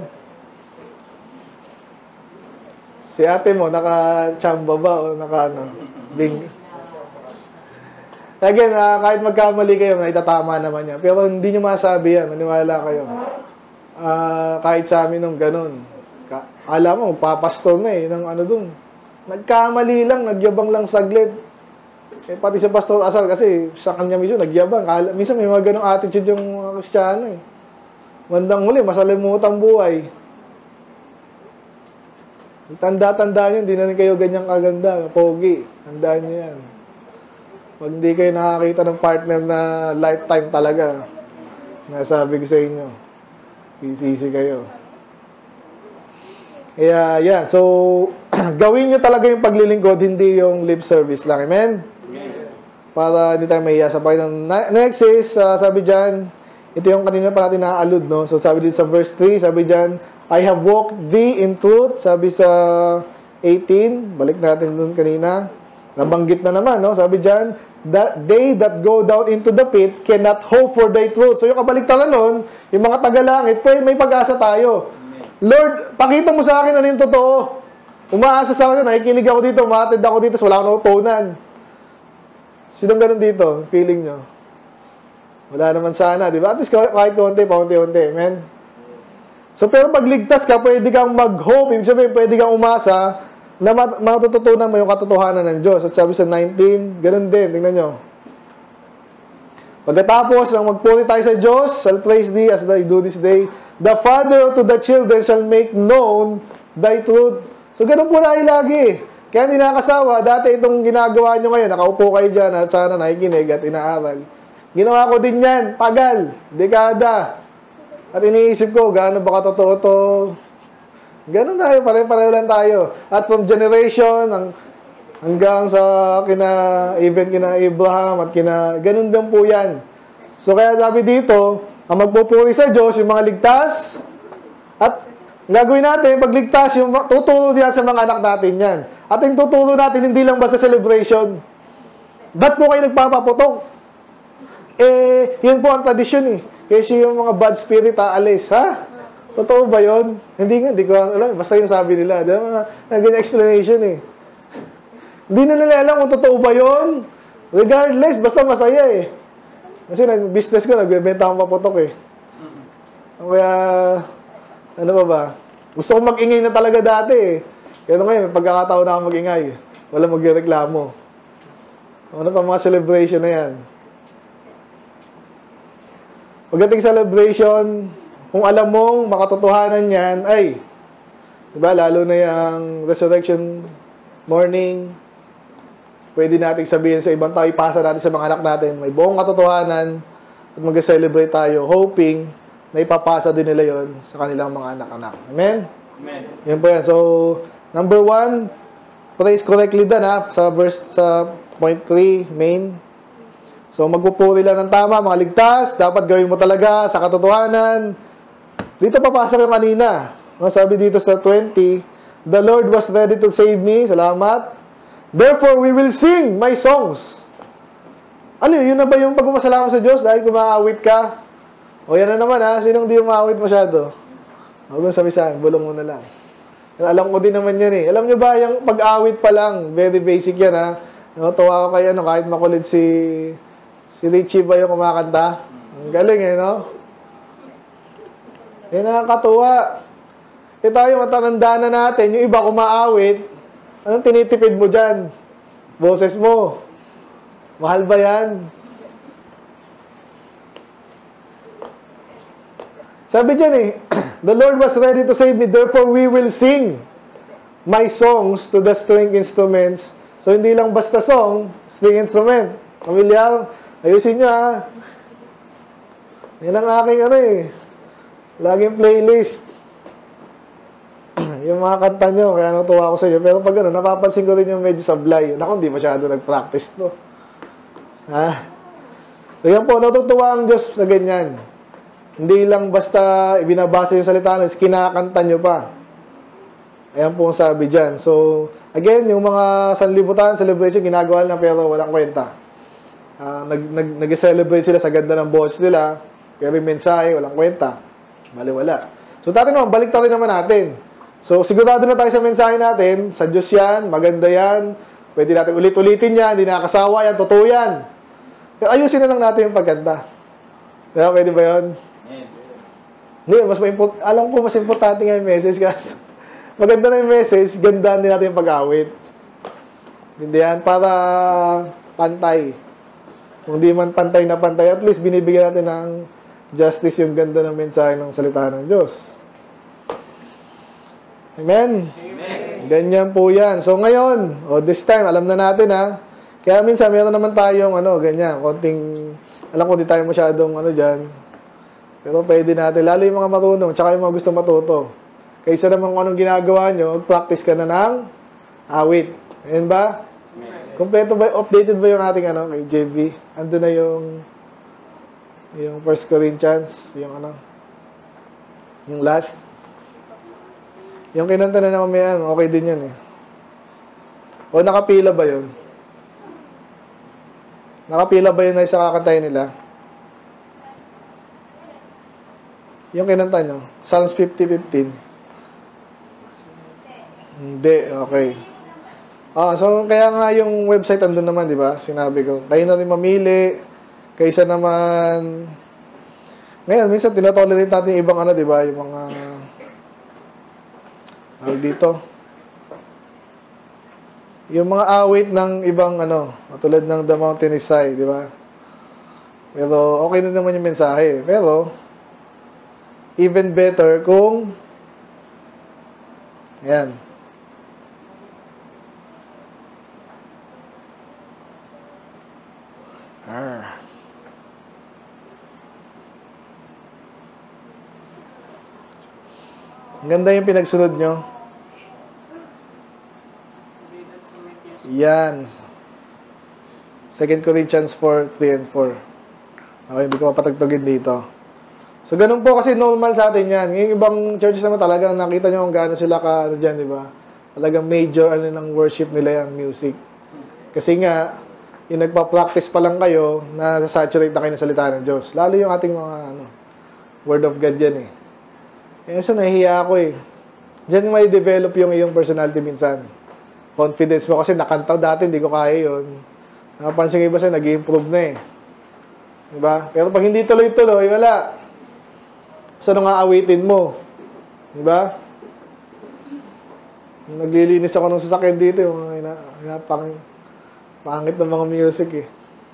Si ate mo, naka-chamba ba o naka-ano? Bing. Again, uh, kahit magkamali kayo, itatama naman yan. Pero hindi nyo masabi yan. Maniwala kayo. Uh, kahit sa amin nung ganun. Ka alam mo, papastor na eh, ng ano dun. Nagkamali lang, nagyabang lang saglit. Eh, pati sa pastor asal kasi sa kanya mismo, nagyabang. Kala, minsan may mga ganong attitude yung mga Kristiyano eh. Bandang huli, masalimutan buhay. Tanda-tanda nyo, hindi na rin kayo ganyang kaganda, pogi. Tandaan nyo yan. Pag hindi kayo nakakita ng partner na lifetime talaga, nasabi ko sa inyo, sisisi kayo. Kaya, yan. So, gawin nyo talaga yung paglilingkod, hindi yung lip service lang. Amen? Amen. Para hindi tayo mahiya sa Panginoon. Next is, uh, sabi dyan, ito yung kanina pa natin na-allude, no? So, sabi dito sa verse three, sabi dyan, I have walked thee in truth. Sabi sa eighteen, balik natin dun kanina. Nabanggit na naman, no? Sabi dyan, that they that go down into the pit cannot hope for thy truth. So, yung kabaliktaran nun, yung mga tagalangit, may pag-asa tayo. Lord, pakita mo sa akin ano yung totoo. Umaasa sa akin, nakikinig ako dito, umatid ako dito, so wala akong natutunan. Sinong ganun dito? Feeling nyo? Wala naman sana, di ba? At least kahit konti, paunti-unti. Amen? So, pero pag ligtas ka, pwede kang mag-hope. Ibig sabihin, pwede kang umasa na mat matututunan mo yung katotohanan ng Diyos. At sabi sa nineteen, ganun din. Tingnan nyo. Pagkatapos ng magpuri tayo sa Diyos, shall praise thee as I do this day. The Father to the children shall make known thy truth. So, ganun po tayo lagi. Kaya hindi nakakasawa. Dati itong ginagawa nyo ngayon, nakaupo kayo dyan at sana nakikinig at inaaral. Ginawa ko din yan. Tagal. Dekada. At iniisip ko, gaano ba katotoo to? Ganun tayo. Pare-pareho lang tayo. At from generation hanggang sa kina, even kina Abraham at kina, ganun din po yan. So, kaya sabi dito, ang magpupuri sa Diyos, yung mga ligtas, at gagawin natin, pagligtas, yung tuturo diyan sa mga anak natin yan. At yung tuturo natin, hindi lang basta celebration. Ba't po kayo nagpapaputok? Eh, yun po ang tradisyon eh. Kasi yung mga bad spirit aalis, ha? Totoo ba yun? Hindi nga, hindi ko alam. Basta yung sabi nila. Naging explanation eh. Hindi na nila alam kung totoo ba yun. Regardless, basta masaya eh. Kasi nag-business ko, nagbebenta akong paputok eh. Kaya, ano ba ba? Gusto ko mag-ingay na talaga dati eh. Kaya ngayon, pagkakataon na akong mag-ingay. Wala magreklamo. Ano pa mga celebration na yan? Pagdating celebration, kung alam mong makatotohanan yan, ay, diba, lalo na yung resurrection morning, pwede natin sabihin sa ibang tao, ipasa natin sa mga anak natin, may buong katotohanan, at mag-celebrate tayo, hoping na ipapasa din nila yon sa kanilang mga anak-anak. Amen? Amen. Yan po yan. So, number one, praise correctly done ha, sa verse, sa point three, main. So, magpupuri lang ng tama, mga ligtas, dapat gawin mo talaga sa katotohanan. Dito papasok yung kanina. Sabi dito sa twenty, the Lord was ready to save me. Salamat. Therefore, we will sing my songs. Ano yun? Yun na ba yung pagpapasalamat sa Diyos dahil kumaawit ka? O yan na naman ha, sinong di umaawit masyado? Huwag mong sabihin, bulong mo na lang. Alam ko din naman yan eh. Alam nyo ba, yung pag-awit pa lang, very basic yan ha. Tuwa ko kayo, no, kahit makulit si si Richie ba yung kumakanta? Ang galing eh, no? Eh, nakakatuwa. Eh tayo, matatanda na natin, yung iba kumaawit, anong tinitipid mo dyan? Boses mo. Mahal ba yan? Sabi dyan eh, the Lord was ready to save me, therefore we will sing my songs to the string instruments. So, hindi lang basta song, string instrument. Familiar? Ayusin nyo ha. Yan ang aking ano eh. Laging playlist. Yung mga kanta nyo, kaya natuwa ko sa inyo. Pero pag ano, napapansin ko rin yung medyo sablay. Naku, hindi masyado nag-practice to. Ha? So, yan po, natutuwa ang Diyos sa ganyan. Hindi lang basta ibinabasa yung salita, kinakanta nyo pa. Ayan po ang sabi dyan. So, again, yung mga sanlibutan, celebration, ginagawa na pero walang kwenta. Uh, nag, nag, nag-celebrate sila sa ganda ng boss nila, pero yung mensahe, walang kwenta. Baliwala. So, dati naman, balik tayo naman natin. So, sigurado na tayo sa mensahe natin. Sa Diyos yan, maganda yan. Pwede natin ulit-ulitin yan, hindi nakakasawa yan, totoo yan. Pero ayusin na lang natin yung pagkanta. Kaya, pwede ba yun? Hindi, mas ma-import, alam ko mas importante nga yung message kasi maganda na yung message, ganda din natin yung pag-awit. Hindi yan, para pantay. Kung di man pantay na pantay, at least binibigyan natin ng justice yung ganda ng mensahe ng salita ng Diyos. Amen? Amen. Ganyan po yan. So ngayon, o this time, alam na natin ha. Kaya minsan, meron naman tayong ano, ganyan, konting, alam ko di tayo masyadong ano dyan. Pero pwede natin, lalo yung mga marunong, tsaka yung mga gusto matuto. Kaysa naman kung anong ginagawa nyo, practice ka na ng awit. Ayan ba? Kompleto ba, updated ba yung ating ano, kay J V? Ando na yung yung First Corinthians, yung ano, yung last. Yung kinanta na naman may ano, okay din yun eh. O nakapila ba yun? Nakapila ba yun na isa kakantayin nila? Yung kinanta nyo, Psalms fifty fifteen. Hindi, okay. Ah, so kaya nga yung website andun naman, di ba? Sinabi ko, kayo na rin mamili, kaysa naman ngayon, minsan tinotolerate natin yung ibang ano, di ba? Yung mga tawag dito. Yung mga awit ng ibang ano, tulad ng The Mountain is High, di ba? Pero okay na naman yung mensahe. Pero even better kung ayan. Ah. Ang ganda yung pinagsunod nyo. Yan. Second Corinthians four, three and four. Okay, hindi ko mapatagtugin dito. So, ganun po kasi normal sa atin yan. Yung ibang churches naman talagang nakita nyo kung gaano sila ka, ano dyan, di ba? Talagang major, ano, ng worship nila yung music. Kasi nga, yung nagpa-practice pa lang kayo, na-saturate na kayo ng salita ng Diyos. Lalo yung ating mga, ano, Word of God yan eh. Kaya so, nahihiya ako eh. Diyan may develop yung iyong personality minsan. Confidence mo. Kasi nakantaw dati, hindi ko kaya yun. Napansin ko iba siya, nag-improve na eh. Diba? Pero pag hindi tuloy-tuloy, wala. So, nung aawitin mo. Diba? Naglilinis ako ng sasakyan dito. Yung pang, pangit ng mga music eh.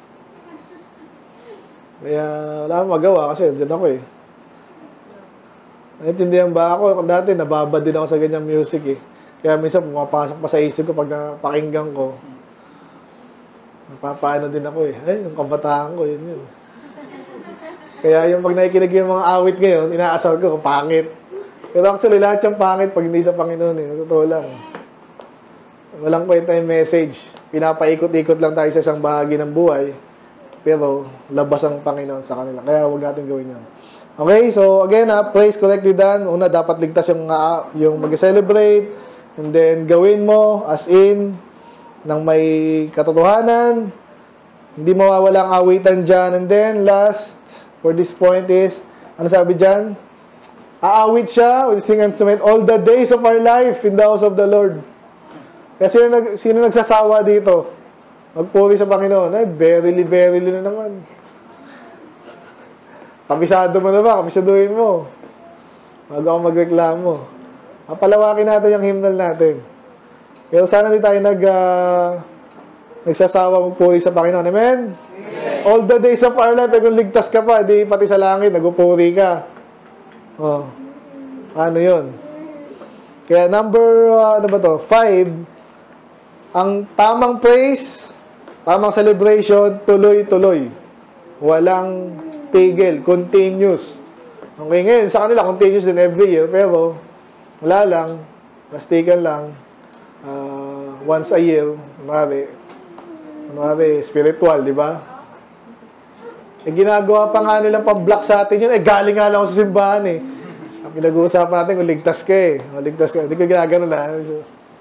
Kaya wala akong magawa kasi dyan ako eh. Naintindihan ba ako? Dati nababad din ako sa ganyang music eh. Kaya minsan pumapasok pa sa isip ko pag napakinggan ko. Napapaano din ako eh. Ay, yung kabataan ko, yun yun. Kaya yung pag nakikinig yung mga awit ngayon, inaasal ko kung pangit. Pero actually, lahat yung pangit pag hindi sa Panginoon eh. Totoo lang. Walang kwenta yung message. Pinapaikot-ikot lang tayo sa isang bahagi ng buhay. pero labas ang Panginoon sa kanila. Kaya huwag natin gawin yun. Okay, so again, ha, praise correctly done. Una, dapat ligtas yung, uh, yung mag-celebrate, and then gawin mo as in ng may katotohanan, hindi mawawala ang awitan dyan. And then last, for this point is, ano sabi dyan? Aawit siya with string instrument all the days of our life in the house of the Lord. Kaya sino, nag, sino nagsasawa dito? Magpuri sa Panginoon. Ay, verily, verily na naman. Kabisado mo na ba? Kabisaduhin mo. Bago ako magreklamo. Palawakin natin yung hymnal natin. Pero sana di tayo nag, uh, nagsasawa magpuri sa Panginoon. Amen? Amen? All the days of our life, eh, kung ligtas ka pa, di pati sa langit, nagpupuri ka. Oh. Ano yun? Kaya number, uh, ano ba to? Five, ang tamang praise, tamang celebration, tuloy-tuloy. Walang tigil, continuous. Okay, ngayon, sa kanila, continuous din every year, pero wala lang, plastikan lang, uh, once a year, kunwari, kunwari, spiritual, di ba? Eh, ginagawa pa nga nilang pang-block sa atin yun. Eh, galing nga lang ako sa simbahan eh. Ang pinag-uusapan natin kung ligtas ka eh. O, ligtas ka. Hindi ko ginagano na. So,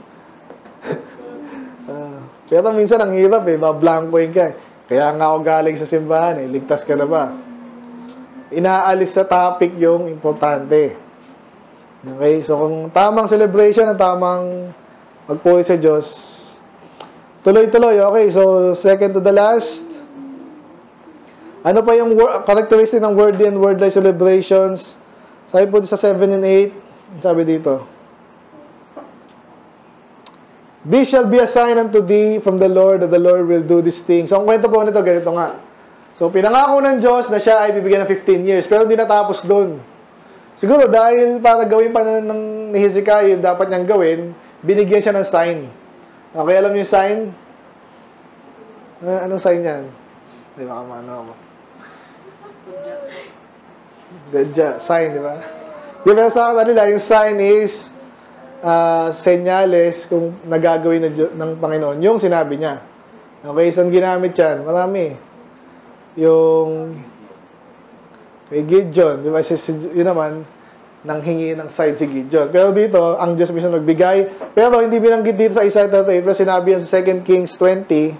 uh, pero minsan ang hirap eh. Mablankoin ka eh. Kaya nga ako galing sa simbahan eh. Ligtas ka na ba? Inaalis sa topic yung importante. Okay? So, kung tamang celebration at tamang pagpuri sa Diyos, tuloy-tuloy. Okay? So, second to the last, ano pa yung characteristic ng worthy and worldly celebrations? Sabi po sa seven and eight, sabi dito, "This shall be a sign unto thee from the Lord, that the Lord will do this thing." So, ang kwento po nito, ganito nga. So, pinangako ng Diyos na siya ay bibigyan ng fifteen years, pero hindi natapos doon. Siguro, dahil para gawin pa ng, ng ni Hezekiah yung dapat niyang gawin, binigyan siya ng sign. Okay, alam niyo yung sign? Anong sign yan? Di ba kamano ako? Gadya, sign, di ba? Di ba sa kanila, yung sign is uh, senyales kung nagagawin ng, ng Panginoon. Yung sinabi niya. Okay, saan ginamit yan? Marami. Yung kay Gideon, di ba? Si, si, yun naman, nang hingi ng sign si Gideon. Pero dito, ang Diyos mismo nagbigay. Pero hindi binanggit dito sa Isaiah thirty-eight, pero sinabi yan sa Second Kings twenty.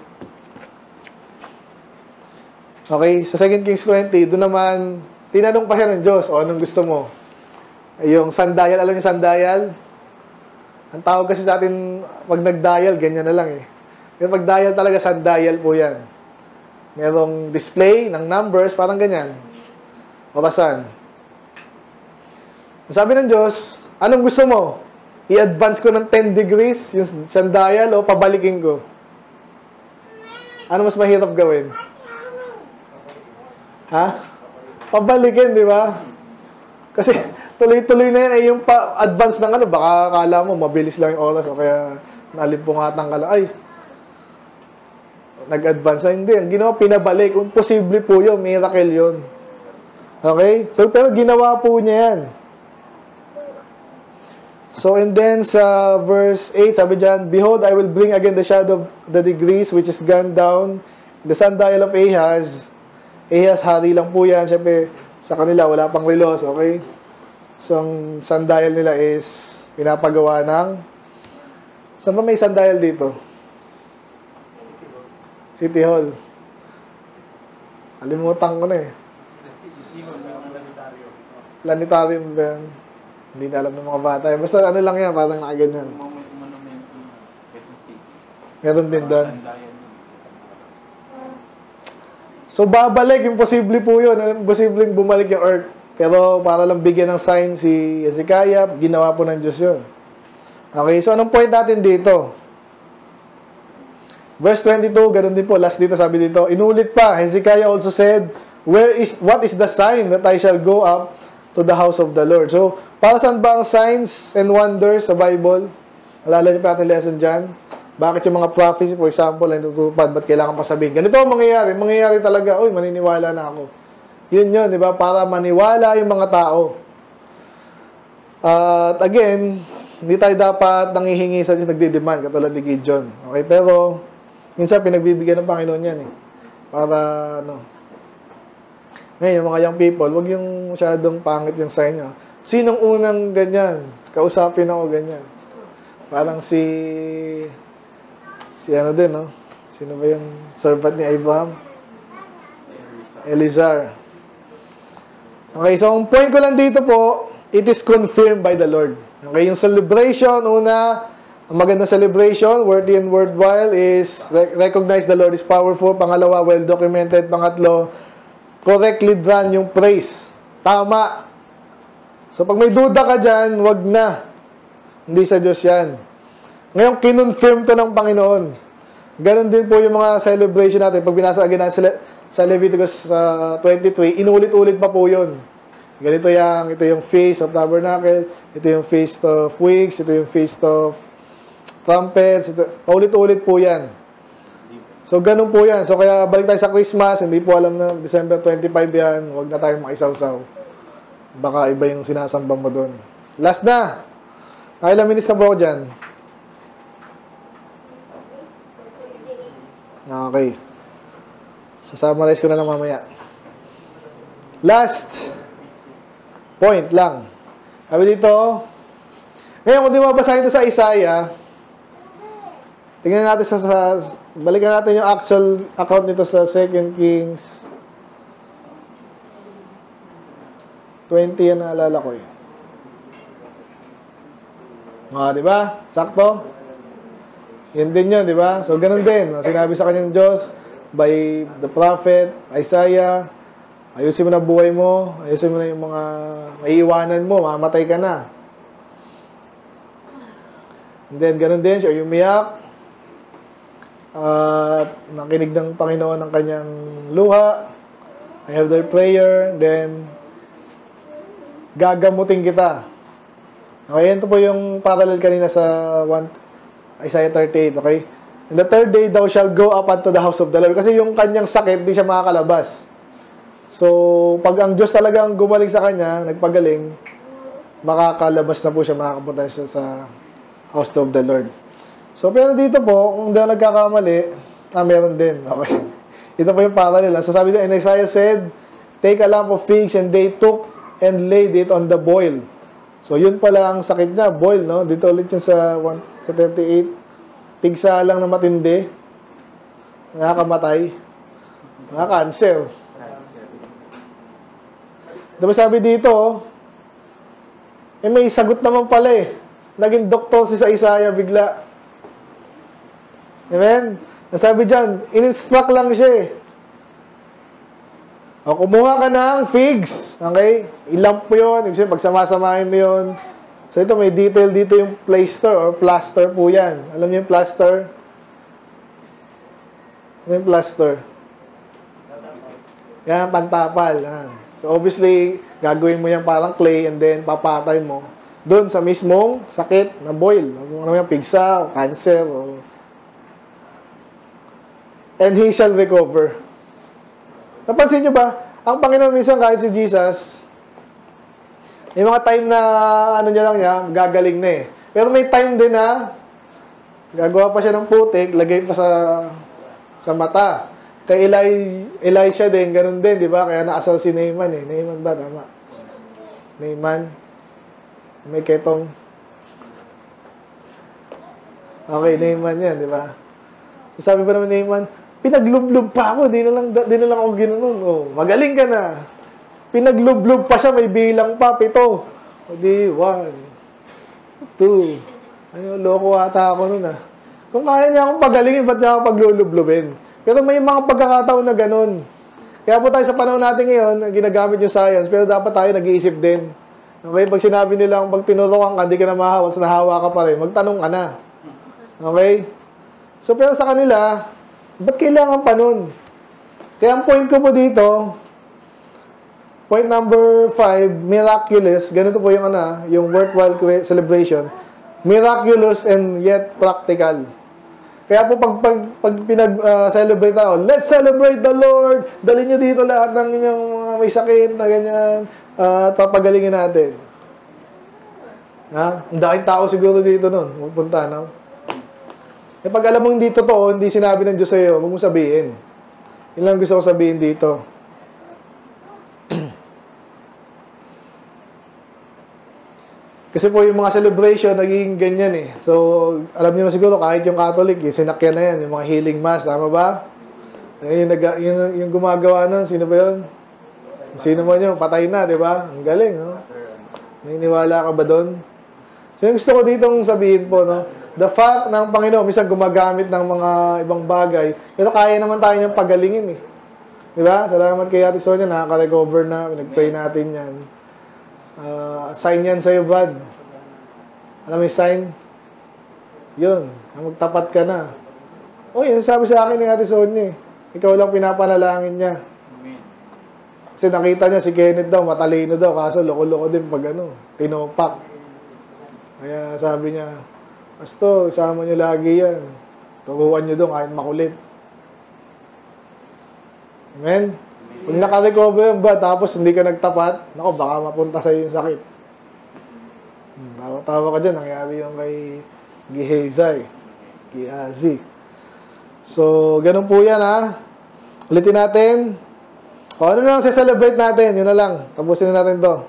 Okay, sa Second Kings twenty, doon naman, tinanong pa siya ng Diyos, o anong gusto mo? Yung sandayal, alam niyo sandayal? Ang tawag kasi sa atin, pag nagdial, ganyan na lang eh. Yung pag dial talaga, sandayal po yan. Merong display ng numbers, parang ganyan. Orasan. Sabi ng Diyos, anong gusto mo? I-advance ko ng ten degrees, yung sandayal, o pabalikin ko? Ano mas mahirap gawin? Ha? Pabalikin, di ba? Kasi tuloy-tuloy na yan, eh, yung pa-advance ng ano, baka akala mo, mabilis lang yung oras, o kaya nalimpungatan ka lang, ay, nag-advance na, hindi. Ang ginawa, pinabalik. Kung posible po yun, miracle yun. Okay? So, pero ginawa po niya yan. So, and then sa verse eight, sabi dyan, "Behold, I will bring again the shadow of the degrees which is gone down, the sundial of Ahaz." Ahaz, hari lang po yan. Siyempre, sa kanila, wala pang relos, okay? So, ang sundial nila is pinapagawa ng... Saan ba may sundial dito? City Hall. Alimutan ko na eh. Planetarium ba yan? Hindi na alam ng mga bata. Basta ano lang yan, parang nakaganyan. Meron din doon. So, babalik. Imposible po yun. Imposible bumalik yung earth. Pero para lang bigyan ng sign si Hezekiah, ginawa po ng Diyos yun. Okay, so anong point natin dito? Verse twenty-two, ganun din po. Last dito, sabi dito, inulit pa, Hezekiah also said, "Where is, what is the sign that I shall go up to the house of the Lord?" So, para saan ba ang signs and wonders sa Bible? Alala niyo pa ating lesson dyan? Bakit yung mga prophecy, for example, ay tutupad? Ba't kailangan pa sabihin? Ganito ang mangyayari. Mangyayari talaga, uy, maniniwala na ako. Yun yun, di ba? Para maniwala yung mga tao. At uh, again, hindi tayo dapat nangihingi sa Diyos, nagdidemand, katulad ni Gideon. Okay, pero minsan pinagbibigyan ng Panginoon yan eh. Para, ano. Ngayon, yung mga young people, wag yung masyadong pangit yung sign nyo. Sinong unang ganyan? Kausapin ako ganyan. Parang si, si ano din, no? Sino ba yung servant ni Abraham? Elizar. Okay, so ang point ko lang dito po, it is confirmed by the Lord. Okay, yung celebration, una, ang magandang celebration, worthy and worthwhile, is recognize the Lord is powerful. Pangalawa, well-documented. Pangatlo, correctly done yung praise. Tama. So, pag may duda ka dyan, wag na. Hindi sa Diyos yan. Ngayon, kinonfirm to ng Panginoon. Ganon din po yung mga celebration natin. Pag binasa again natin sa Leviticus uh, twenty-three, inulit-ulit pa po yun. Ganito yung, ito yung Feast of Tabernacle, ito yung Feast of Weeks, ito yung Feast of Trumpets, ito, paulit-ulit po yan. So, ganun po yan. So, kaya balik tayo sa Christmas, hindi po alam na December twenty-five yan, huwag na tayong makisawsaw. Baka iba yung sinasamba mo doon. Last na. Nakailang minutes na po ako dyan. Okay. Sasummarize ko na lang mamaya. Last point lang. Sabi dito, ngayon kung di mabasahin ito sa Isaiah, tingnan natin sa, sa balikan natin yung actual account nito sa Second Kings twenty, yan naalala ko eh. Ah, di ba? Sakto? Yan din yun, di ba? So, ganun din. Sinabi sa kanyang Diyos, by the prophet, Isaiah, ayusin mo na buhay mo, ayusin mo na yung mga maiiwanan mo, mamatay ka na. And then, ganun din siya, umiyak, uh, nakinig ng Panginoon ng kanyang luha, I have their prayer, then, gagamutin kita. Okay, ito po yung parallel kanina sa one, Isaiah thirty-eight, okay? And the third day, thou shall go up unto the house of the Lord. Kasi yung kanyang sakit, di siya makakalabas. So, pag ang Diyos talagang gumaling sa kanya, nagpagaling, makakalabas na po siya, makakapunta siya sa house of the Lord. So, pero dito po, kung di ako nagkakamali, ah, meron din. Okay. Ito po yung parallel. So, sabi doon, and Isaiah said, take a lump of figs, and they took and laid it on the boil. So, yun pala ang sakit niya, boil, no? Dito ulit yun sa, one, sa thirty-eight. Pigsa lang na matindi, nakakamatay, nakaka-cancer. Diba sabi dito, eh may sagot naman pala eh. Naging doktor si sa Isaiah bigla. Amen? Nasabi dyan, in-instruct lang siya eh. O, kumuha ka ng figs, okay? Ilamp mo yun, ibig sabihin, pagsamasamahin mo yun. So, ito may detail dito yung plaster or plaster po yan. Alam niyo yung plaster? Ano yung plaster? Yan, pantapal. Yan. So, obviously, gagawin mo yan parang clay and then papatay mo. Doon sa mismong sakit na boil. Ano yung pigsa o cancer. O... And he shall recover. Napansin niyo ba? Ang Panginoon minsan kahit si Jesus, may mga time na ano niya lang niya, gagaling na eh. Pero may time din na gagawa pa siya ng putik, lagay pa sa sa mata. Kay Eli, Elisha din, ganun din, di ba? Kaya naasal si Naaman eh. Naaman ba? Tama. Naaman. May ketong. Okay, Naaman yan, di ba? Sabi pa naman Naaman, pinaglublob pa ako, di na lang, di na lang ako ginanon. Oh, magaling ka na. Pinaglublob pa siya, may bilang pa, pito. O di, one, two. Ano, loko ata ako nun ah. Kung kaya niya akong pagalingin, ba't niya ako paglulublubin? Pero may mga pagkakataon na ganun. Kaya po tayo sa panahon natin ngayon, ginagamit yung science, pero dapat tayo nag-iisip din. Okay, pag sinabi nila, pag tinurukan ka, di ka na mahawa, at nahawa ka pa rin, magtanong ka na. Okay? So, pero sa kanila, ba't kailangan pa nun? Kaya ang point ko po dito, point number five, miraculous. Ganito po yung ano, yung worthwhile celebration. Miraculous and yet practical. Kaya po pag, pag, pag pinag-celebrate uh, ako, let's celebrate the Lord. Dalhin nyo dito lahat ng inyong uh, may sakit na ganyan. Uh, at papagalingin natin. Ha? Ang daking tao siguro dito nun. Magpunta, no? Eh pag alam mo hindi totoo, hindi sinabi ng Diyos sa'yo, huwag mo sabihin. Yun lang gusto ko sabihin dito. Kasi po yung mga celebration, naging ganyan eh. So, alam niyo na siguro, kahit yung Catholic, yung sinakyan na yan, yung mga healing mass, tama ba? Yung, yung, yung gumagawa nun, sino ba yun? Sino mo nyo, patay na, di ba? Ang galing, no? Naniniwala ka ba doon? So, yung gusto ko ditong sabihin po, no? The fact ng Panginoon, minsan gumagamit ng mga ibang bagay, pero kaya naman tayo niyang pagalingin eh. Di ba? Salamat kay Ate Sonia, nakaka-recover na, pinag-pray natin yan. Uh, sign yan sa'yo, Brad. Alam mo yung sign? Yun. Magtapat ka na. O, yun sabi sa akin ni Ate Sonia. Ikaw lang pinapanalangin niya. Kasi nakita niya si Kenneth daw, matalino daw. Kaso loko-loko din pag ano, tinopak. Kaya sabi niya, Pastor, isama niyo lagi yan. Turuan niyo doon kahit makulit. Amen? Pag naka-recover yung ba, tapos hindi ka nagtapat, naku, baka mapunta sa'yo yung sakit. Tawa-tawa ka dyan, nangyari yung kay Gihezay, Gihazi. So, ganun po yan, ha. Ulitin natin. O, ano na lang sa-celebrate natin? Yun na lang. Tapusin na natin to.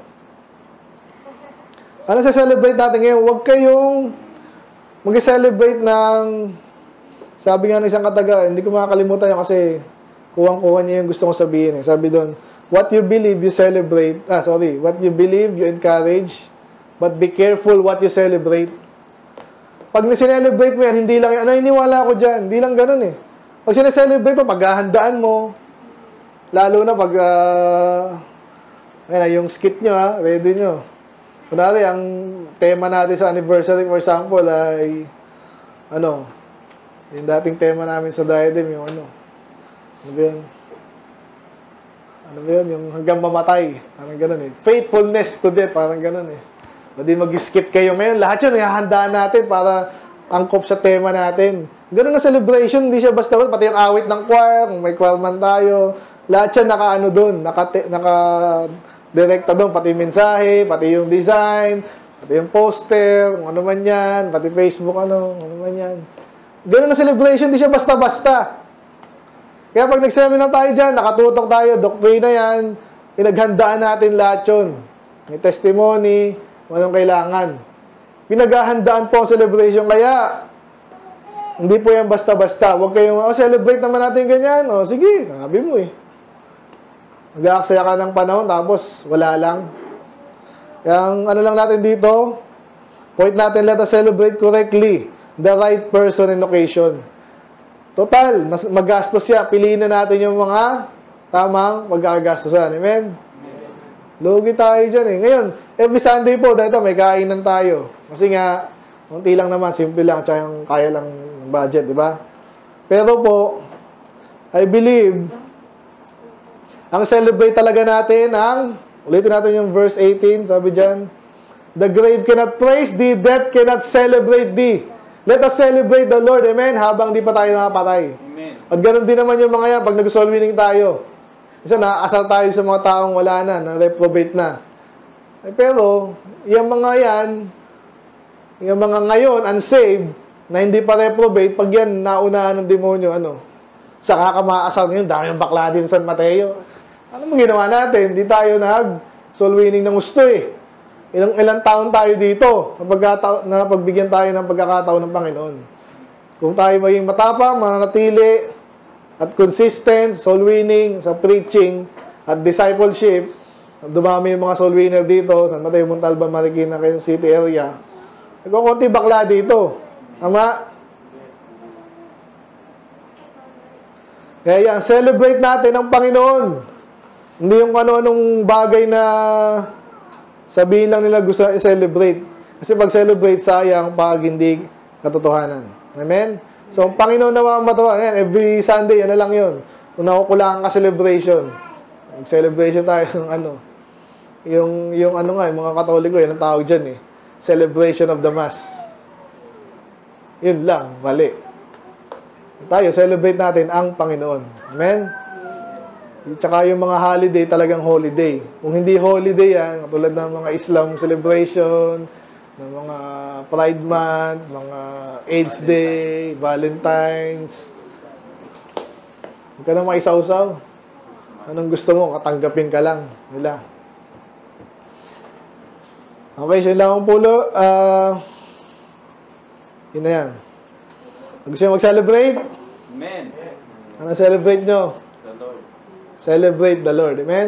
Ano sa-celebrate natin ngayon? Huwag kayong mag-celebrate ng, sabi nga ng isang kataga, hindi ko makakalimutan yun kasi kuwang-kuha niya yung gusto kong sabihin. Eh. Sabi doon, what you believe, you celebrate. Ah, sorry. What you believe, you encourage. But be careful what you celebrate. Pag sinelebrate mo yan, hindi lang yan. Naniniwala ako dyan. Hindi lang ganun eh. Pag sineselebrate mo, paghahandaan mo. Lalo na pag, uh, ayun, yung skit nyo ha, ready nyo. Kunwari, ang tema natin sa anniversary, for example, ay, ano, yung dating tema namin sa diadem, yung ano, ano ba yun? Ano ba yun? Yung hanggang mamatay. Parang ganun eh. Faithfulness to death. Parang ganun eh. Pwede mag-skip kayo ngayon. Lahat yun, ihahandaan natin para angkop sa tema natin. Ganun na celebration. Hindi siya basta, pati yung awit ng choir, kung may choir man tayo. Lahat siya naka-ano doon. Naka-direkta doon. Pati yung mensahe, pati yung design, pati yung poster, kung ano man yan, pati Facebook, ano, ano man yan. Ganun na celebration. Hindi siya basta-basta. Kaya pag nag-seminar tayo dyan, nakatutok tayo, doktrina yan, pinaghandaan natin lahat yun. May testimony, anong kailangan. Pinaghahandaan po ang celebration. Kaya, hindi po yan basta-basta. Huwag kayong, oh, celebrate naman natin ganyan. O, sige, sabi mo eh. Mag-aaksaya ka ng panahon, tapos wala lang. Yang ano lang natin dito, point natin, let us celebrate correctly the right person and occasion. Total, mas magastos siya. Piliin na natin yung mga tamang magkakagastosan. Amen? Lugi tayo dyan eh. Ngayon, every Sunday po, dahil may kainan tayo. Kasi nga, unti lang naman, simple lang, tsaka yung kaya lang ng budget, di ba? Pero po, I believe, ang celebrate talaga natin ang, ulitin natin yung verse eighteen, sabi dyan, the grave cannot praise thee, death cannot celebrate thee. Let us celebrate the Lord, amen, habang di pa tayo nakapatay. Amen. At ganoon din naman yung mga yan, pag nag-soul winning tayo. Isa nakakasal tayo sa mga taong wala na, na-reprobate na. Eh, pero, yung mga yan, yung mga ngayon, unsaved, na hindi pa reprobate, pag yan naunahan ng demonyo, ano, saka ka makakasal ngayon, dami ng bakla din sa San Mateo. Ano mo ginawa natin? Hindi tayo nag-soul winning ng gusto eh. Ilang, ilang taon tayo dito na pagbigyan tayo ng pagkakataon ng Panginoon. Kung tayo maging matapang, mananatili, at consistent, soul winning, sa preaching, at discipleship, dumami yung mga soul winner dito, San Mateo, Montalban, Marikina, Quezon City area, nagkukunti bakla dito. Tama? Kaya yan, celebrate natin ang Panginoon. Hindi yung ano-anong bagay na sabihin lang nila gusto na i-celebrate. Kasi pag celebrate, sayang pag hindi katotohanan. Amen? So, ang Panginoon naman matawa. Ayan, every Sunday, yan na lang yun. Kung nakukulangan ka celebration. Celebration tayo ng ano. Yung, yung ano nga, yung mga Katoliko, yan ang tawag dyan eh. Celebration of the Mass. Yun lang, mali. Tayo, celebrate natin ang Panginoon. Amen? Tsaka yung mga holiday, talagang holiday. Kung hindi holiday yan, tulad ng mga Islam celebration, ng mga Pride Month, mga AIDS Day, Valentine's. Huwag ka na maisawsaw. Anong gusto mo, katanggapin ka lang nila. Okay, so yun lang ang pulo. Uh, yun na yan. Gusto nyo mag-celebrate? Amen. Ano celebrate nyo? The Lord. Celebrate the Lord. Amen?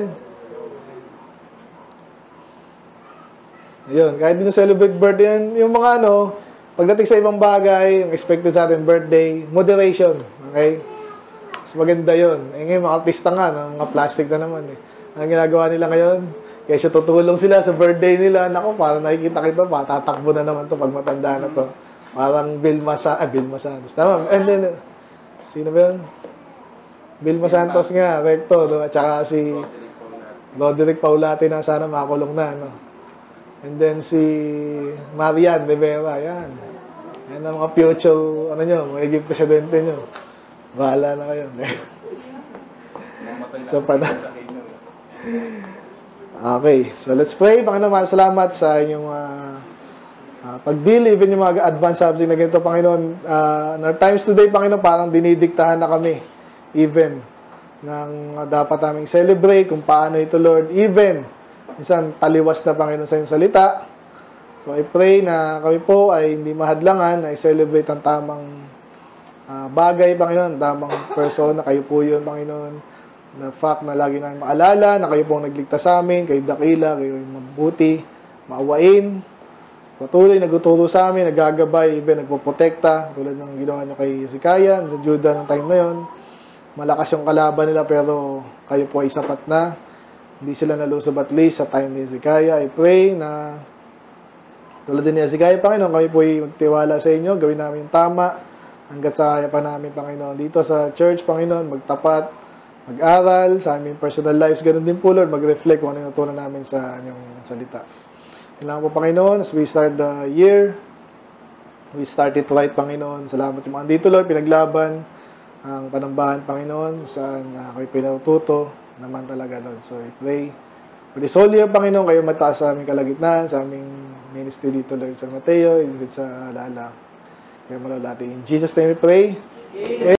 Ayun, kahit din celebrate birthday yan, yung mga ano, pagdating sa ibang bagay, yung expected sa ating birthday, moderation. Okay? So, maganda yun. Eh, ngayon, mga artista nga, no? Mga plastic na naman eh. Ang ginagawa nila ngayon, kaya siya tutulong sila sa birthday nila. Naku, parang nakikita kita pa, tatakbo na naman to pag matanda na to. Parang Vilma Santos. Ah, Vilma Santos. Tama. And then, sino ba yun? Vilma Santos nga, recto. No? At saka si Roderick Paulati na sana makulong na. No? And then si Marian Rivera. Yan. Yan ang mga future, ano nyo, magiging presidente nyo. Bahala na kayo. So, pa Okay, so let's pray. Panginoon, maraming salamat sa inyong uh, uh, pag-deal, even yung mga advanced subject na ganito, Panginoon. Uh, in our times today, Panginoon, parang dinidiktahan na kami, even, ng uh, dapat naming celebrate, kung paano ito, Lord, even, minsan, taliwas na, Panginoon, sa inyong salita. So, I pray na kami po ay hindi mahadlangan na i-celebrate ang tamang uh, bagay, Panginoon, tamang person na kayo po yun, Panginoon. Na fact na lagi namin maalala na kayo pong nagligtas sa amin, kayo dakila, kayo mabuti, maawain, patuloy nagtuturo sa amin, nagagabay, even nagpoprotekta, tulad ng ginawa nyo kay Hezekiah, sa Judah ng time na yon. Malakas yung kalaban nila pero kayo po ay sapat na. Hindi sila nalusob at least sa time ni Hezekiah. I pray na tulad din ni Hezekiah, Panginoon, kayo po ay magtiwala sa inyo, gawin namin yung tama, hanggat sa kaya pa namin, Panginoon. Dito sa church, Panginoon, magtapat, mag-aral, sa aming personal lives, ganun din po, Lord, mag-reflect kung ano yung natutunan namin sa inyong salita. Kailangan po, Panginoon, as we start the year, we start it right, Panginoon. Salamat yung mga dito, Lord, pinaglaban ang panambahan, Panginoon, saan uh, kayo pinatuto naman talaga, Lord. So, I pray for this whole year, Panginoon, kayo mataas sa aming kalagitnaan, sa aming ministry dito, Lord, sa Mateo, even sa Lala. Kayo malalati. In Jesus' name we pray. Amen.